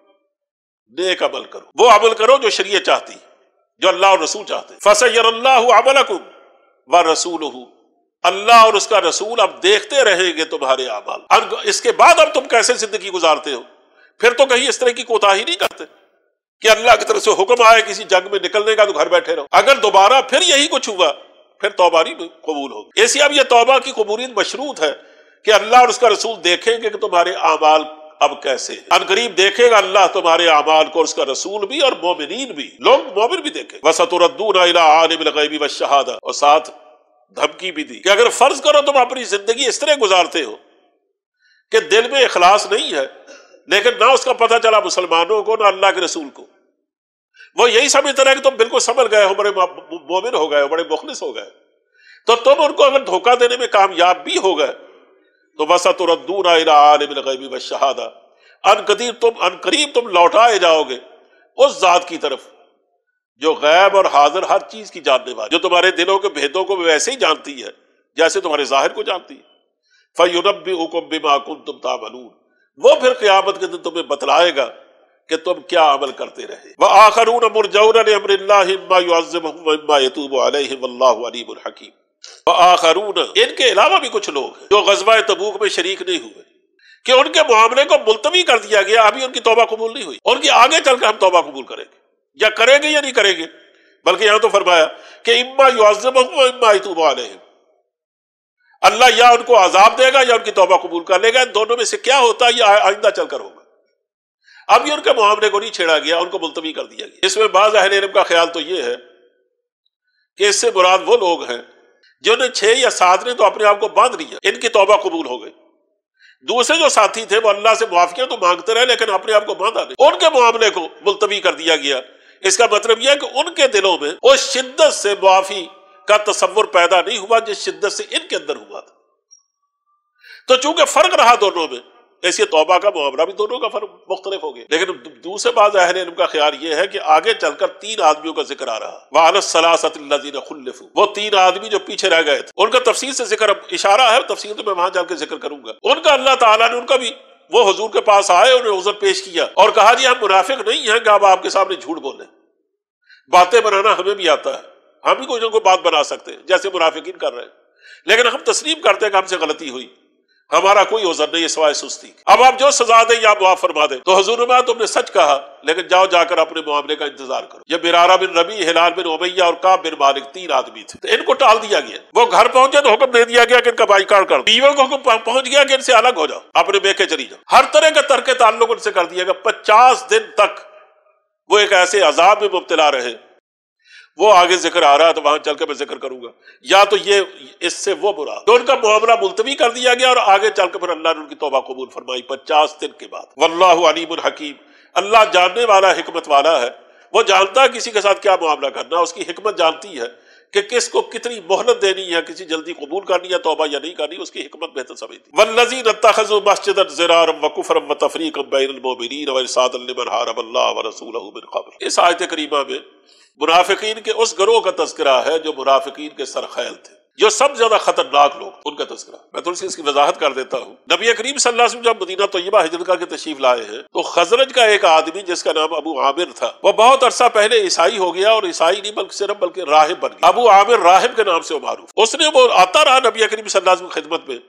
نیک عمل کرو، وہ عمل کرو جو شریعت چاہتی، جو اللہ اور رسول چاہتے۔ فَسَيَرَى اللَّهُ عَمَلَكُمْ وَرَسُولُهُ، اللہ اور اس کا رسول اب دیکھتے رہیں گے تمہارے اعمال، اس کے بعد اب تم کیسے زندگی گزارتے ہو، پھر تو کہیں اس طرح کی کوتاہی نہیں کرتے کہ اللہ کی طرف سے حکم آئے کسی جنگ میں نکلنے کا تو گھر بیٹھے رہو، اگر دوبارہ پھر یہی کچھ ہوا پھر توبہ نہیں قبول ہوگی۔ ایسی اب یہ توبہ کی قبولیت مشروط ہے کہ اللہ اور اس کا رسول دیکھیں گے کہ تمہارے اعمال اب کیسے ہیں، ان قریب دیکھے گا اللہ تمہارے اعمال کو، اور اس کا رسول بھی اور مومنین بھی، لوگ مومن بھی دیکھیں۔ وَسَتُرَدُّونَ إِلَىٰ عَالِمِ الْغَيْبِ وَالشَّهَادَةِ، اور ساتھ دھمکی بھی دی کہ اگر فرض کرو تم اپنی زندگی اس طرح گزارتے ہو کہ دل میں اخلاص نہیں ہے، لیکن نہ اس کا پتہ چلا مسلمانوں کو نہ اللہ کے رسول کو، وہ یہی سمجھتے رہے کہ تم بالکل سنبھل گئے ہو، بڑے مومن ہو گئے ہو، بڑے مخلص ہو گئے، تو تم ان کو اگر دھوکہ دینے میں کامیاب بھی ہو گئے تو وَسَتُرَدُّونَ إِلَىٰ عَالِمِ الْغَيْبِ وَالشَّهَادَةِ، ان قریب تم ان قریب تم لوٹائے جاؤ گے اس ذات کی طرف جو غیب اور حاضر ہر چیز کی جاننے والی، جو تمہارے دلوں کے بھیدوں کو ویسے ہی جانتی ہے جیسے تمہارے ظاہر کو جانتی ہے۔ فَيُنَبِّئُكُم بِمَا كُنتُمْ تَعْمَلُونَ، وہ پھر قیامت کے دن تمہیں بتلائے گا کہ تم کیا عمل کرتے رہے۔ وَآخَرُونَ مُرْجَوْنَ لِأَمْرِ اللَّهِ إِمَّا يُعَذِّبُهُمْ وَإِمَّا يَتُوبُ عَلَيْهِمْ وَاللَّهُ عَلِيمٌ حَكِيمٌ۔ وَآخَرُونَ، ان کے علاوہ بھی کچھ لوگ ہیں جو غزوہ تبوک میں شریک نہیں ہوئے کہ ان کے معاملے کو ملتوی کر دیا گیا، ابھی ان کی توبہ قبول نہیں ہوئی، ان کی آگے چل کر ہم توبہ قبول کریں گے، یا کریں گے یا نہیں کریں گے، بلکہ یہاں تو فرمایا کہ اما يعذبهم واما يتوب علیہم، اللہ یا ان کو عذاب دے گا یا ان کی توبہ قبول کر لے گا، ان دونوں میں سے کیا ہوتا ہے یہ آئندہ چل کر ہوگا۔ اب یہ ان کے معاملے کو نہیں چھیڑا گیا، ان کو ملتوی کر دیا گیا۔ اس میں بعض اہل علم کا خیال تو یہ ہے کہ اس سے مراد وہ لوگ ہیں جنہوں نے چھ یا سات نے تو اپنے آپ کو باندھ لیا، ان کی توبہ قبول ہو گئی، دوسرے جو ساتھی تھے وہ اللہ سے معافیاں تو مانگتے رہے لیکن اپنے آپ کو باندھا نہیں، ان کے معاملے کو ملتوی کر دیا گیا۔ اس کا مطلب یہ ہے کہ ان کے دلوں میں اس شدت سے معافی کا تصور پیدا نہیں ہوا جس شدت سے ان کے اندر ہوا تھا، تو چونکہ فرق رہا دونوں میں، ایسی توبہ کا معاملہ بھی دونوں کا فرق مختلف ہو گیا۔ لیکن دوسرے بعض اہل علم کا خیال یہ ہے کہ آگے چل کر تین آدمیوں کا ذکر آ رہا، وَعَلَى الثَّلَاثَةِ الَّذِينَ خُلِّفُوا، وہ تین آدمی جو پیچھے رہ گئے تھے، ان کا تفصیل سے ذکر اشارہ ہے، تفصیل تو میں وہاں جا کے ذکر کروں گا۔ ان کا اللہ تعالیٰ نے ان کا بھی، وہ حضور کے پاس آئے، انہیں عذر پیش کیا اور کہا جی ہم منافق نہیں ہیں کہ اب آپ کے سامنے جھوٹ بولیں، باتیں بنانا ہمیں بھی آتا ہے، ہم بھی کوئی نہ کوئی بات بنا سکتے ہیں جیسے منافقین کر رہے ہیں، لیکن ہم تسلیم کرتے ہیں کہ ہم سے غلطی ہوئی، ہمارا کوئی عذر نہیں ہے سوائے سستی، اب آپ جو سزا دیں یا معاف فرما دیں۔ تو حضور نے تم نے سچ کہا لیکن جاؤ جا کر اپنے معاملے کا انتظار کرو۔ یہ مرارہ بن ربیع، ہلال بن امیہ اور کعب بن مالک تین آدمی تھے، تو ان کو ٹال دیا گیا، وہ گھر پہنچے تو حکم دے دیا گیا کہ ان کا بائیکاٹ کر دو، بیویوں کو حکم پہنچ گیا کہ ان سے الگ ہو جاؤ، اپنے بیکے چلی جاؤ، ہر طرح کے ترک تعلق ان سے کر دیا گیا۔ پچاس دن تک وہ ایک ایسے عذاب میں مبتلا رہے، وہ آگے ذکر آ رہا ہے تو وہاں چل کے میں ذکر کروں گا۔ یا تو یہ اس سے وہ مراد تو ان کا معاملہ ملتوی کر دیا گیا اور آگے چل کے پھر اللہ نے ان کی توبہ قبول فرمائی پچاس دن کے بعد۔ واللہ علیم حکیم، اللہ جاننے والا حکمت والا ہے، وہ جانتا ہے کسی کے ساتھ کیا معاملہ کرنا، اس کی حکمت جانتی ہے کہ کس کو کتنی مہلت دینی ہے، کسی جلدی قبول کرنی ہے توبہ یا نہیں کرنی، اس کی حکمت بہتر سمجھتی۔ والذین اتخذوا مسجدا ضرارا وکفرا وتفریقا بین المؤمنین وارصادا لمن حارب اللہ ورسولہ من قبل۔ اس آیت کریمہ میں منافقین کے اس گروہ کا تذکرہ ہے جو منافقین کے سرخیل تھے، جو سب زیادہ خطرناک لوگ، ان کا تذکرہ۔ میں تھوڑی سی اس کی وضاحت کر دیتا ہوں۔ نبی کریم صلی اللہ علیہ وسلم جب مدینہ طیبہ ہجرت کر کے تشریف لائے ہیں تو خزرج کا ایک آدمی جس کا نام ابو عامر تھا، وہ بہت عرصہ پہلے عیسائی ہو گیا، اور عیسائی نہیں بلکہ صرف بلکہ راہب بن گیا، ابو عامر راہب کے نام سے وہ معروف۔ اس نے وہ آتا رہا نبی کریم صلی اللہ علیہ وسلم کی خدمت میں،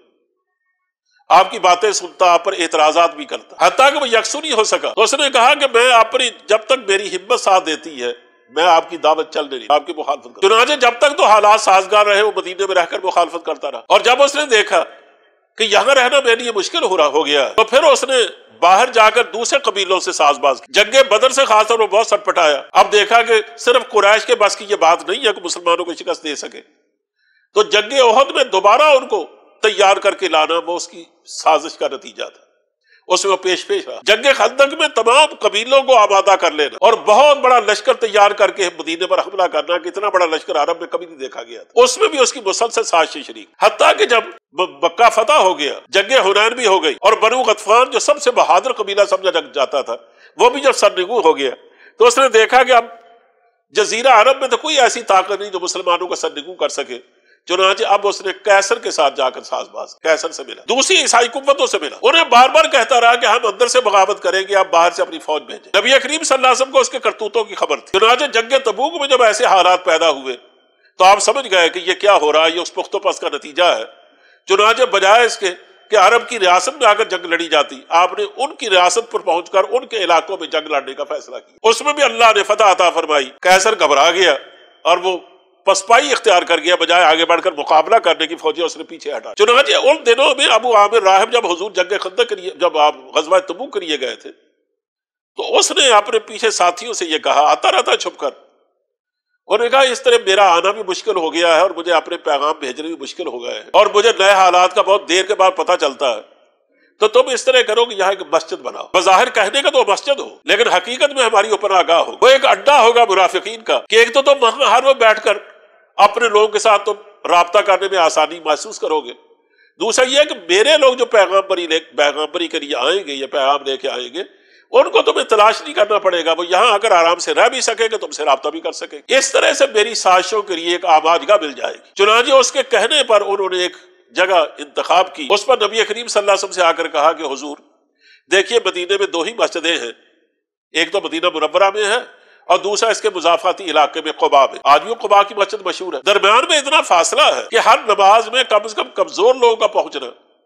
آپ کی باتیں سنتا، آپ پر اعتراضات بھی کرتا، حتیٰ کہ وہ یکسو نہیں ہو سکا۔ تو اس نے کہا کہ میں اپنی، جب تک میری ہمت ساتھ دیتی ہے میں آپ کی دعوت چل نہیں، آپ کی مخالفت کرتا۔ چنانچہ جب تک تو حالات سازگار رہے وہ مدینے میں رہ کر مخالفت کرتا رہا، اور جب اس نے دیکھا کہ یہاں رہنا میرے لیے مشکل ہو رہا ہو گیا تو پھر اس نے باہر جا کر دوسرے قبیلوں سے ساز باز کی. جنگ بدر سے خاص طور پر بہت سٹ پٹایا. اب دیکھا کہ صرف قریش کے بس کی یہ بات نہیں ہے کہ مسلمانوں کو شکست دے سکے، تو جنگ احد میں دوبارہ ان کو تیار کر کے لانا وہ اس کی سازش کا نتیجہ تھا، اس میں وہ پیش پیش رہا. جنگ خندق میں تمام قبیلوں کو آمادہ کر لینا اور بہت بڑا لشکر تیار کر کے مدینے پر حملہ کرنا، کتنا بڑا لشکر عرب میں کبھی نہیں دیکھا گیا تھا. اس میں بھی اس کی مسلسل سازشیں شریک، حتیٰ کہ جب مکہ فتح ہو گیا، جنگ حنین بھی ہو گئی، اور بنو غطفان جو سب سے بہادر قبیلہ سمجھا جاتا تھا وہ بھی جب سرنگوں ہو گیا، تو اس نے دیکھا کہ اب جزیرہ عرب میں تو کوئی ایسی طاقت نہیں جو مسلمانوں کو سرنگوں کر سکے. چنانچہ اب اس نے کیسر کے ساتھ جا کر ساز باز، کیسر سے ملا، دوسری عیسائی قوتوں سے ملا. انہیں بار بار کہتا رہا کہ ہم اندر سے بغاوت کریں گے، آپ باہر سے اپنی فوج بھیجیں. نبی کریم صلی اللہ علیہ وسلم کو اس کے کرتوتوں کی خبر تھی. چنانچہ جنگ تبوک میں جب ایسے حالات پیدا ہوئے تو آپ سمجھ گئے کہ یہ کیا ہو رہا ہے، یہ اس پخت و پس کا نتیجہ ہے. چنانچہ بجائے اس کے کہ عرب کی ریاست میں آ کر جنگ لڑی جاتی، آپ نے ان کی ریاست پر پہنچ کر ان کے علاقوں میں جنگ لڑنے کا فیصلہ کیا. اس میں بھی اللہ نے فتح عطا فرمائی. کیسر گھبرا گیا اور وہ پسپائی اختیار کر گیا، بجائے آگے بڑھ کر مقابلہ کرنے کی فوجیں اس نے پیچھے ہٹا. چنانچہ ان دنوں میں ابو عامر راہب جب حضور جنگ خندق کے لیے جب آپ غزوہ تبوک کے لیے گئے تھے تو اس نے اپنے پیچھے ساتھیوں سے یہ کہا، آتا رہتا چھپ کر، انہوں نے کہا اس طرح میرا آنا بھی مشکل ہو گیا ہے اور مجھے اپنے پیغام بھیجنے بھی مشکل ہو گئے ہیں اور مجھے نئے حالات کا بہت دیر کے بعد پتہ چلتا ہے، تو تم اس طرح کرو کہ یہاں ایک مسجد بناؤ. بظاہر کہنے کا تو مسجد ہو لیکن حقیقت میں ہماری اوپر آگاہ ہو، وہ ایک اڈا ہوگا منافقین کا کہ ایک تو تم وہاں ہر وقت بیٹھ کر اپنے لوگوں کے ساتھ تم رابطہ کرنے میں آسانی محسوس کرو گے، دوسرا یہ کہ میرے لوگ جو پیغام بری لے پیغامبری کے لیے آئیں گے یا پیغام لے کے آئیں گے ان کو تمہیں تلاش نہیں کرنا پڑے گا، وہ یہاں اگر آرام سے رہ بھی سکے گا تم سے رابطہ بھی کر سکے گا. اس طرح سے میری سازشوں کے لیے ایک آمادگاہ مل جائے گی. چنانچہ اس کے کہنے پر انہوں نے ایک جگہ انتخاب کی. اس پر نبی کریم صلی اللہ علیہ وسلم سے آ کر کہا کہ حضور دیکھیے مدینے میں دو ہی مسجدیں ہیں، ایک تو مدینہ منورہ میں ہے اور دوسرا اس کے مضافاتی علاقے میں قباء میں. آج بھی قباء کی مسجد مشہور ہے. درمیان میں اتنا فاصلہ ہے کہ ہر نماز میں کم از کم کمزور لوگوں کا پہنچنا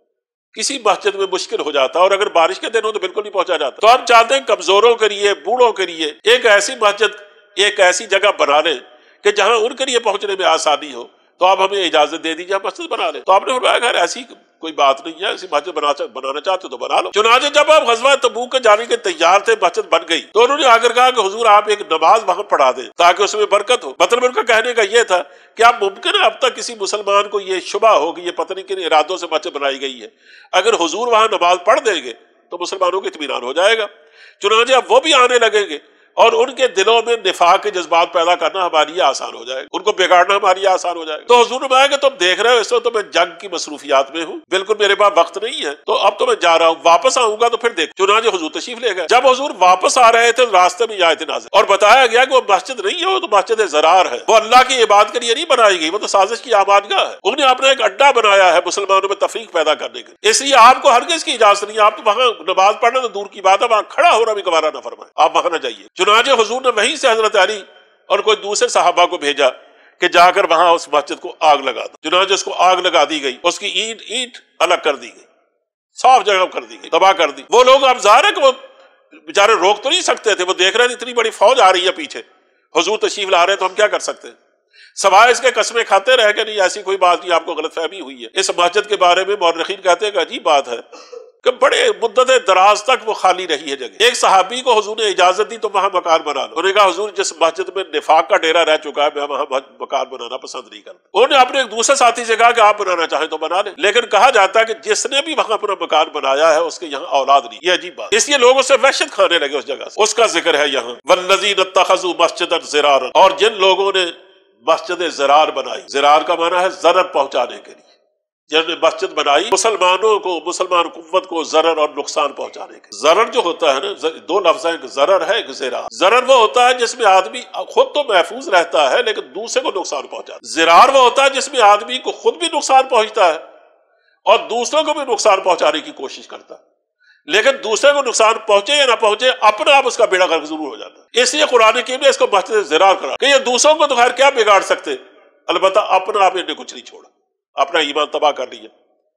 کسی مسجد میں مشکل ہو جاتا ہے، اور اگر بارش کے دن ہو تو بالکل نہیں پہنچا جاتا. تو ہم چاہتے ہیں کمزوروں کے لیے، بوڑھوں کے لیے ایک ایسی مسجد، ایک ایسی جگہ بنا لیں کہ جہاں ان کے لیے پہنچنے میں آسانی ہو. تو آپ ہمیں اجازت دے دیجیے مسجد بنا لیں. تو آپ نے فرمایا کہ ایسی کوئی بات نہیں ہے، ایسی مسجد بنانا چاہتے تو بنا لو. چنانچہ جب آپ غزوہ تبوک کے جانے کے تیار تھے، مسجد بن گئی، تو انہوں نے آ کر کہا کہ حضور آپ ایک نماز وہاں پڑھا دیں تاکہ اس میں برکت ہو. مطلب ان کا کہنے کا یہ تھا کہ آپ ممکن ہے اب تک کسی مسلمان کو یہ شبہ ہو کہ یہ پتہ نہیں کن ارادوں سے مسجد بنائی گئی ہے، اگر حضور وہاں نماز پڑھ دیں گے تو مسلمانوں کو اطمینان ہو جائے گا. چنانچہ اب وہ بھی آنے لگیں گے اور ان کے دلوں میں نفاق کے جذبات پیدا کرنا ہمارے لیے آسان ہو جائے گا، ان کو بگاڑنا ہمارے لیے آسان ہو جائے گا. تو حضور نے کہا کہ تم دیکھ رہے ہو اس وقت تو میں جنگ کی مصروفیات میں ہوں، بالکل میرے پاس وقت نہیں ہے، تو اب تو میں جا رہا ہوں، واپس آؤں گا تو پھر دیکھ. چنانچہ حضور تشریف لے گئے. جب حضور واپس آ رہے تھے راستے میں یہ آیت نازل اور بتایا گیا کہ وہ مسجد نہیں ہے، وہ تو مسجد ضرار ہے، وہ اللہ کی عبادت کے لیے نہیں بنائی گئی، وہ تو سازش کی آمادگاہ ہے. انہوں نے اپنا ایک اڈا بنایا ہے مسلمانوں میں تفریق پیدا کرنے کے، اس لیے آپ کو ہرگز کی اجازت نہیں ہے. آپ تو وہاں نماز پڑھنا تو دور کی بات ہے، وہاں کھڑا ہونا بھی گوارا نہ فرمائے، آپ وہاں نہ جائیے. چنانچہ حضور نے وہیں سے حضرت علی اور کوئی دوسرے صحابہ کو بھیجا کہ جا کر وہاں اس مسجد کو آگ لگا دو. چنانچہ اس کو آگ لگا دی گئی، اس کی اینٹ اینٹ الگ کر دی گئی، صاف جگہ کر دی گئی، تباہ کر دی. وہ لوگ اب ظاہر ہے کہ وہ بیچارے روک تو نہیں سکتے تھے، وہ دیکھ رہے تھے اتنی بڑی فوج آ رہی ہے پیچھے، حضور تشریف لا رہے ہیں تو ہم کیا کر سکتے ہیں، سوائے اس کے قسمیں کھاتے رہ کہ نہیں ایسی کوئی بات نہیں، آپ کو غلط فہمی ہوئی ہے. اس مسجد کے بارے میں مورخین کہتے ہیں کہ عجیب بات ہے کہ بڑے مدت دراز تک وہ خالی رہی ہے جگہ. ایک صحابی کو حضور نے اجازت دی تو وہاں مکان بنا لو. انہوں نے کہا حضور جس مسجد میں نفاق کا ڈیرا رہ چکا ہے میں وہاں مکان بنانا پسند نہیں کرتا. انہوں نے اپنے ایک دوسرے ساتھی سے کہا کہ آپ بنانا چاہیں تو بنا لیں، لیکن کہا جاتا ہے کہ جس نے بھی وہاں اپنا مکان بنایا ہے اس کے یہاں اولاد نہیں. یہ عجیب بات، اس لیے لوگ اس سے وحشت کھانے لگے اس جگہ سے. اس کا ذکر ہے یہاں والذین اتخذوا مسجدا ضرارا، اور جن لوگوں نے مسجد ضرار بنائی، ضرار کا معنی ہے ضرر پہنچانے کے لیے، جن نے مسجد بنائی مسلمانوں کو، مسلمان قوت کو ضرر اور نقصان پہنچانے کے. ضرر جو ہوتا ہے نا، دو لفظ ہیں، ایک ضرر ہے ایک ضرار. ضرر وہ ہوتا ہے جس میں آدمی خود تو محفوظ رہتا ہے لیکن دوسرے کو نقصان پہنچاتا ہے. ضرار وہ ہوتا ہے جس میں آدمی کو خود بھی نقصان پہنچتا ہے اور دوسروں کو بھی نقصان پہنچانے کی کوشش کرتا ہے، لیکن دوسرے کو نقصان پہنچے یا نہ پہنچے اپنا آپ اس کا بیڑا غرق ضرور ہو جاتا ہے. اس لیے قرآن کریم نے اس کو مسجد ضرار کرا کہ یہ دوسروں کو تو خیر کیا بگاڑ سکتے، البتہ اپنا آپ نے کچھ نہیں چھوڑا، اپنا ایمان تباہ کر لیا.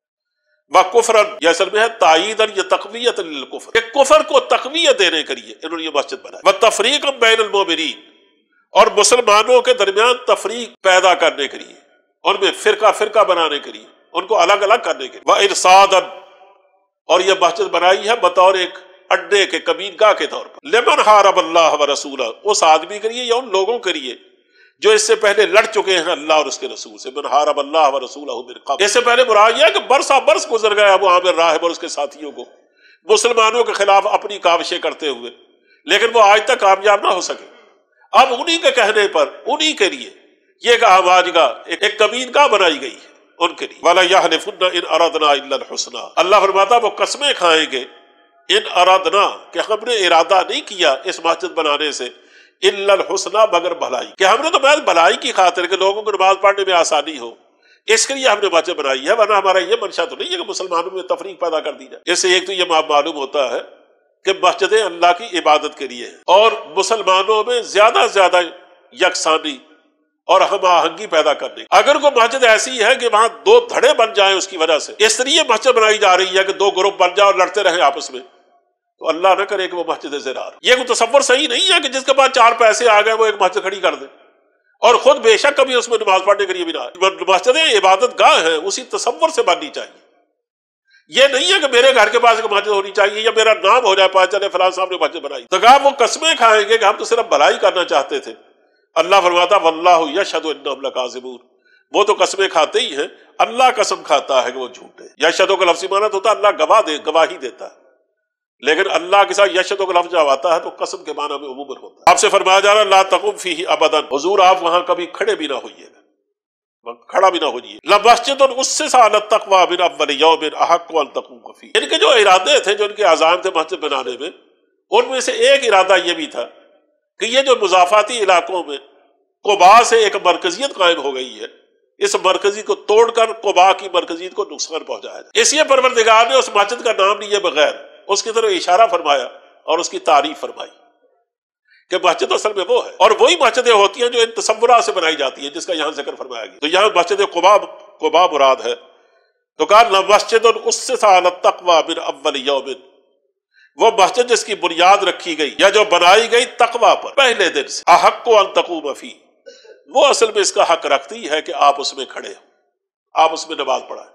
وَكُفْرًا، یہ اصل میں ہے تائیداً یا تقویۃ للکفر، کہ کفر کو تقویت دینے کے لیے انہوں نے یہ مسجد بنائی. وَتَفْرِيقًا بَيْنَ الْمُؤْمِنِينَ، اور مسلمانوں کے درمیان تفریق پیدا کرنے کے لیے، ان میں فرقہ فرقہ بنانے کے لیے، ان کو الگ الگ کرنے کے لیے. وَإِرْصَادًا، اور یہ مسجد بنائی ہے بطور ایک اڈے کے کمینگاہ کے طور پر. لمن حارب اللہ و رسولہ، اس آدمی کے لیے یا ان لوگوں کے لیے جو اس سے پہلے لڑ چکے ہیں اللہ اور اس کے رسول سے. من حارب اللہ و رسولہ من قبل، اس سے پہلے مراد یہ ہے کہ برسا برس گزر گیا ابو عامر راہب اور اس کے ساتھیوں کو مسلمانوں کے خلاف اپنی کاوشیں کرتے ہوئے، لیکن وہ آج تک کامیاب نہ ہو سکے. اب انہی کے کہنے پر انہی کے لیے یہ ایک آواز گاہ، ایک کمین گاہ بنائی گئی ہے ان کے لیے. وَلَا يَحْلِفُنَّ إِنْ أَرَدْنَا إِلَّا الْحُسْنَى، اللہ فرماتا وہ قسمیں کھائیں گے ان ارادنا، کہ ہم نے ارادہ نہیں کیا اس مسجد بنانے سے، الا الحسنى، مگر بھلائی، کہ ہم نے تو محض بھلائی کی خاطر کہ لوگوں کو نماز پڑھنے میں آسانی ہو اس کے لیے ہم نے مسجد بنائی ہے، ورنہ ہمارا یہ منشا تو نہیں ہے کہ مسلمانوں میں تفریق پیدا کر دی جائے. اس سے ایک تو یہ معلوم ہوتا ہے کہ مسجدیں اللہ کی عبادت کے لیے ہیں اور مسلمانوں میں زیادہ زیادہ یکسانی اور ہم آہنگی پیدا کرنے. اگر کوئی مسجد ایسی ہے کہ وہاں دو دھڑے بن جائیں اس کی وجہ سے، اس لیے مسجد بنائی جا رہی ہے کہ دو گروپ بن جائیں اور لڑتے رہیں آپس میں، تو اللہ نہ کرے کہ وہ مسجد زرار. یہ کوئی تصور صحیح نہیں ہے کہ جس کے پاس چار پیسے آ گئے وہ ایک مسجد کھڑی کر دے اور خود بے شک کبھی اس میں نماز پڑھنے کے لیے بھی نہ آئے. مسجدیں عبادت گاہ ہیں، اسی تصور سے بننی چاہیے. یہ نہیں ہے کہ میرے گھر کے پاس ایک مسجد ہونی چاہیے یا میرا نام ہو جائے پاس چلے فلاں صاحب نے مسجد بنائی. تو کہا وہ قسمیں کھائیں گے کہ ہم تو صرف بھلائی کرنا چاہتے تھے. اللہ فرماتا واللہ یشہد انہم لکاذبون، وہ تو قسمیں کھاتے ہی ہیں، اللہ قسم کھاتا ہے کہ وہ جھوٹے. یشہد کا لفظی معنی ہوتا ہے اللہ گواہ دے گواہی دیتا ہے، لیکن اللہ کے ساتھ یشہد کا لفظ جب آتا ہے تو قسم کے معنی میں عموماً ہوتا ہے. آپ سے فرمایا جا رہا لا تقم فیہ ابدا، حضور آپ وہاں کبھی کھڑے بھی نہ ہوئیے گا، کھڑا بھی نہ ہوئیے. لمسجد اسس علی التقوی من اول یوم احق ان تقوم فیہ، ان کے جو ارادے تھے، جو ان کے عزائم تھے مسجد بنانے میں، ان میں سے ایک ارادہ یہ بھی تھا کہ یہ جو مضافاتی علاقوں میں قباء سے ایک مرکزیت قائم ہو گئی ہے، اس مرکزی کو توڑ کر قباء کی مرکزیت کو نقصان پہنچایا جائے. اس لیے پروردگار نے اس مسجد کا نام لیے بغیر اس کی طرف اشارہ فرمایا اور اس کی تعریف فرمائی کہ مسجد اصل میں وہ ہے، اور وہی مسجدیں ہوتی ہیں جو ان تصورات سے بنائی جاتی ہیں جس کا یہاں ذکر فرمایا گیا. تو یہاں مسجد قباء قباء مراد ہے. تو کہا مسجد اسس علی التقوی من اول یوم، وہ مسجد جس کی بنیاد رکھی گئی یا جو بنائی گئی تقوی پر پہلے دن سے، احق ان تقوم فیہ، وہ اصل میں اس کا حق رکھتی ہے کہ آپ اس میں کھڑے ہو، آپ اس میں نماز پڑھائیں.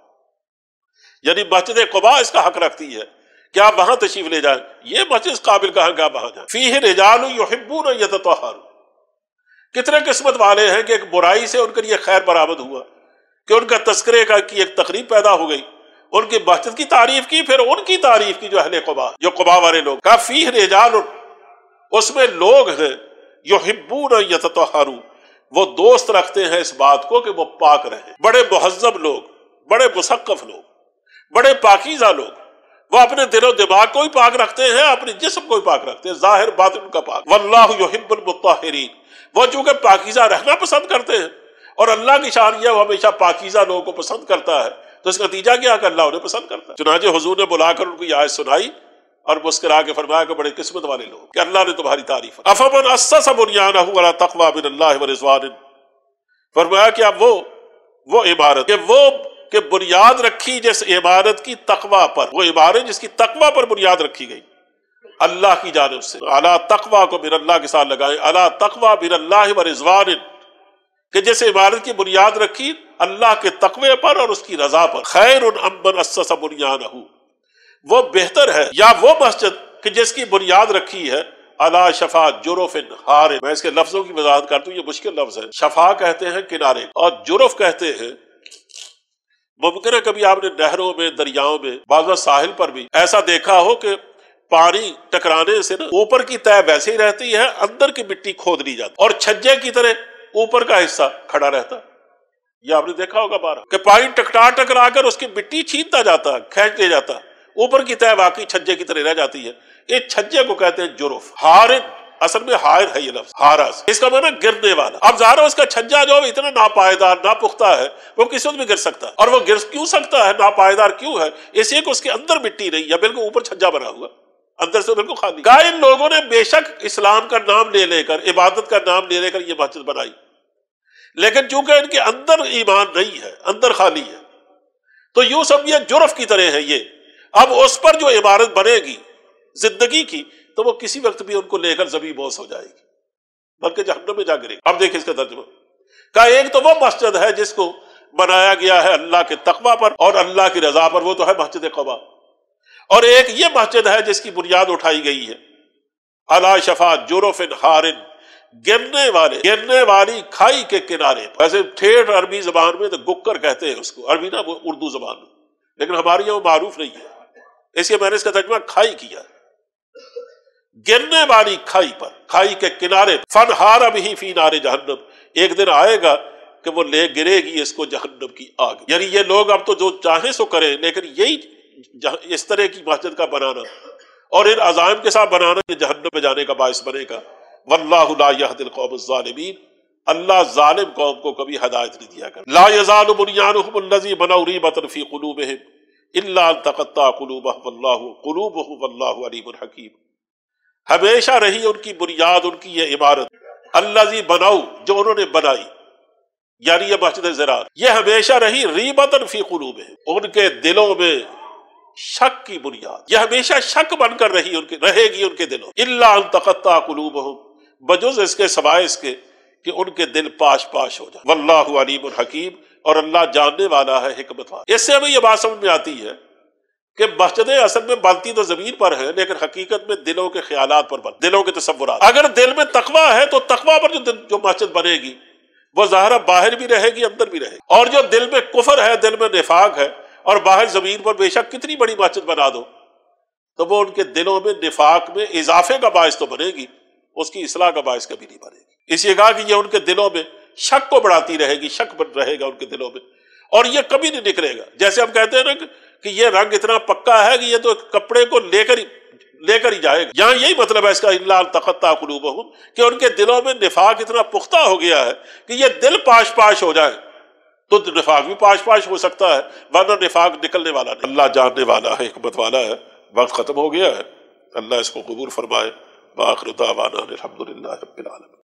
یعنی مسجد قباء اس کا حق رکھتی ہے کہ آپ وہاں تشریف لے جائیں. یہ مسجد اس قابل کہاں کہ آپ وہاں جائیں. فیہ رجال یحبون ان یتطہروا، کتنے قسمت والے ہیں کہ ایک برائی سے ان کے لیے خیر برآمد ہوا کہ ان کا تذکرے کا کی ایک تقریب پیدا ہو گئی، ان کی مسجد کی تعریف کی، پھر ان کی تعریف کی جو اہل قباء، جو قباء والے لوگ. کہا فیہ رجال، اس میں لوگ ہیں یحبون ان یتطہروا، وہ دوست رکھتے ہیں اس بات کو کہ وہ پاک رہیں. بڑے مہذب لوگ، بڑے مثقف لوگ، بڑے پاکیزہ لوگ، وہ اپنے دل و دماغ کو بھی پاک رکھتے ہیں، اپنے جسم کو بھی پاک رکھتے ہیں، ظاہر باطن کا پاک. واللہ یحب المطہرین، وہ چونکہ پاکیزہ رہنا پسند کرتے ہیں اور اللہ کی شان یہ وہ ہمیشہ پاکیزہ لوگوں کو پسند کرتا ہے، تو اس کا نتیجہ کیا کہ اللہ انہیں پسند کرتا ہے. چنانچہ حضور نے بلا کر ان کو یہ آیت سنائی اور مسکرا کے فرمایا کہ بڑے قسمت والے لوگ کہ اللہ نے تمہاری تعریف. افمن اسس بنیانہ علی تقوی من اللہ ورضوان، فرمایا کہ اب وہ وہ عبارت کہ وہ کہ بنیاد رکھی جس عبادت کی تقوی پر، وہ عبادت جس کی تقوی پر بنیاد رکھی گئی اللہ کی جانب سے. اعلیٰ تقوی کو من اللہ کے ساتھ لگائیں، اعلیٰ تقوی من اللہ ورضوان، کہ جس عبادت کی بنیاد رکھی اللہ کے تقوی پر اور اس کی رضا پر. خیر امن اسس بنیانہ، وہ بہتر ہے یا وہ مسجد کہ جس کی بنیاد رکھی ہے علی شفا جرف ہار. میں اس کے لفظوں کی وضاحت کرتا ہوں، یہ مشکل لفظ ہے. شفا کہتے ہیں کنارے اور جرف کہتے ہیں، ممکن ہے کبھی آپ نے نہروں میں، دریاؤں میں، بعض وقت ساحل پر بھی ایسا دیکھا ہو کہ پانی ٹکرانے سے نا اوپر کی تہہ ویسے ہی رہتی ہے، اندر کی مٹی کھود لی جاتی اور چھجے کی طرح اوپر کا حصہ کھڑا رہتا. یہ آپ نے دیکھا ہوگا بارہ کہ پانی ٹکرا ٹکرا کر اس کی مٹی چھینتا جاتا، کھینچ لے جاتا، اوپر کی تہہ واقعی چھجے کی طرح رہ جاتی ہے. یہ چھجے کو کہتے ہیں جرف. ہارن اصل میں ہائر ہے یہ لفظ، ہارس، اس کا معنی گرنے والا. اب ظاہر ہے اس کا چھجا جو اتنا ناپائیدار، ناپختہ ہے، وہ کسی وقت بھی گر سکتا ہے. اور وہ گر کیوں سکتا ہے، ناپائیدار کیوں ہے؟ اس لیے کہ اس کے اندر مٹی نہیں ہے، بالکل اوپر چھجا بنا ہوا، اندر سے بالکل خالی. کہا ان لوگوں نے بے شک اسلام کا نام لے لے کر، عبادت کا نام لے لے کر یہ مسجد بنائی، لیکن چونکہ ان کے اندر ایمان نہیں ہے، اندر خالی ہے، تو یوں سب یہ جرف کی طرح ہے. یہ اب اس پر جو عبادت بنے گی زندگی کی تو وہ کسی وقت بھی ان کو لے کر زمین بوس ہو جائے گی، بلکہ جہنم میں جا گرے گی. اب دیکھیں اس کا ترجمہ. کہا ایک تو وہ مسجد ہے جس کو بنایا گیا ہے اللہ کے تقوی پر اور اللہ کی رضا پر، وہ تو ہے مسجد قباء. اور ایک یہ مسجد ہے جس کی بنیاد اٹھائی گئی ہے علی شفا جرف ہار، گرنے والے گرنے والی کھائی کے کنارے پر. ویسے ٹھیٹھ عربی زبان میں تو گکر کہتے ہیں اس کو، عربی نہ وہ اردو زبان میں، لیکن ہمارے یہاں وہ معروف نہیں ہے، اس لیے میں نے اس کا ترجمہ کھائی کیا. گرنے والی کھائی پر، کھائی کے کنارے. فن ہار بھی فی نار جہنم، ایک دن آئے گا کہ وہ لے گرے گی اس کو جہنم کی آگ. یعنی یہ لوگ اب تو جو چاہیں سو کریں، لیکن یہی اس طرح کی مسجد کا بنانا اور ان عزائم کے ساتھ بنانا یہ جہنم میں جانے کا باعث بنے گا. واللہ لا یہدی القوم الظالمین، اللہ ظالم قوم کو کبھی ہدایت نہیں دیا کرتا. لا یزال بنیانہم الذی بنوا ریبۃ فی قلوبہم الا ان تقطع قلوبہم واللہ قلوبہم واللہ علیم حکیم. ہمیشہ رہی ان کی بنیاد، ان کی یہ عمارت الذی بنوا، جو انہوں نے بنائی، یعنی یہ مسجد زرار، یہ ہمیشہ رہی ریبۃ فی قلوبہم، ان کے دلوں میں شک کی بنیاد، یہ ہمیشہ شک بن کر رہی ان کے رہے گی ان کے دلوں. الا ان تقطع قلوبہم، بجز اس کے سوائے اس کے کہ ان کے دل پاش پاش ہو جائے. واللہ علیم حکیم، اور اللہ جاننے والا ہے، حکمت والا. اس سے ہمیں یہ بات سمجھ میں آتی ہے کہ مسجدیں اصل میں بنتی تو زمین پر ہیں، لیکن حقیقت میں دلوں کے خیالات پر بنتی، دلوں کے تصورات. اگر دل میں تقویٰ ہے تو تقویٰ پر جو جو مسجد بنے گی وہ ظاہرہ باہر بھی رہے گی، اندر بھی رہے گی. اور جو دل میں کفر ہے، دل میں نفاق ہے، اور باہر زمین پر بے شک کتنی بڑی مسجد بنا دو تو وہ ان کے دلوں میں نفاق میں اضافے کا باعث تو بنے گی، اس کی اصلاح کا باعث کبھی نہیں بنے گی. اس لیے کہا کہ یہ ان کے دلوں میں شک کو بڑھاتی رہے گی، شک بن رہے گا ان کے دلوں میں، اور یہ کبھی نہیں نکلے گا. جیسے ہم کہتے ہیں نا کہ یہ رنگ اتنا پکا ہے کہ یہ تو کپڑے کو لے کر ہی لے کر ہی جائے گا. یہاں یہی مطلب ہے اس کا الا ان تقطع قلوبہم، کہ ان کے دلوں میں نفاق اتنا پختہ ہو گیا ہے کہ یہ دل پاش پاش ہو جائے تو نفاق بھی پاش پاش ہو سکتا ہے، ورنہ نفاق نکلنے والا نہیں. اللہ جاننے والا ہے، حکمت والا ہے. وقت ختم ہو گیا ہے، اللہ اس کو قبول فرمائے. وآخر دعوانا الحمد للہ رب العالمین.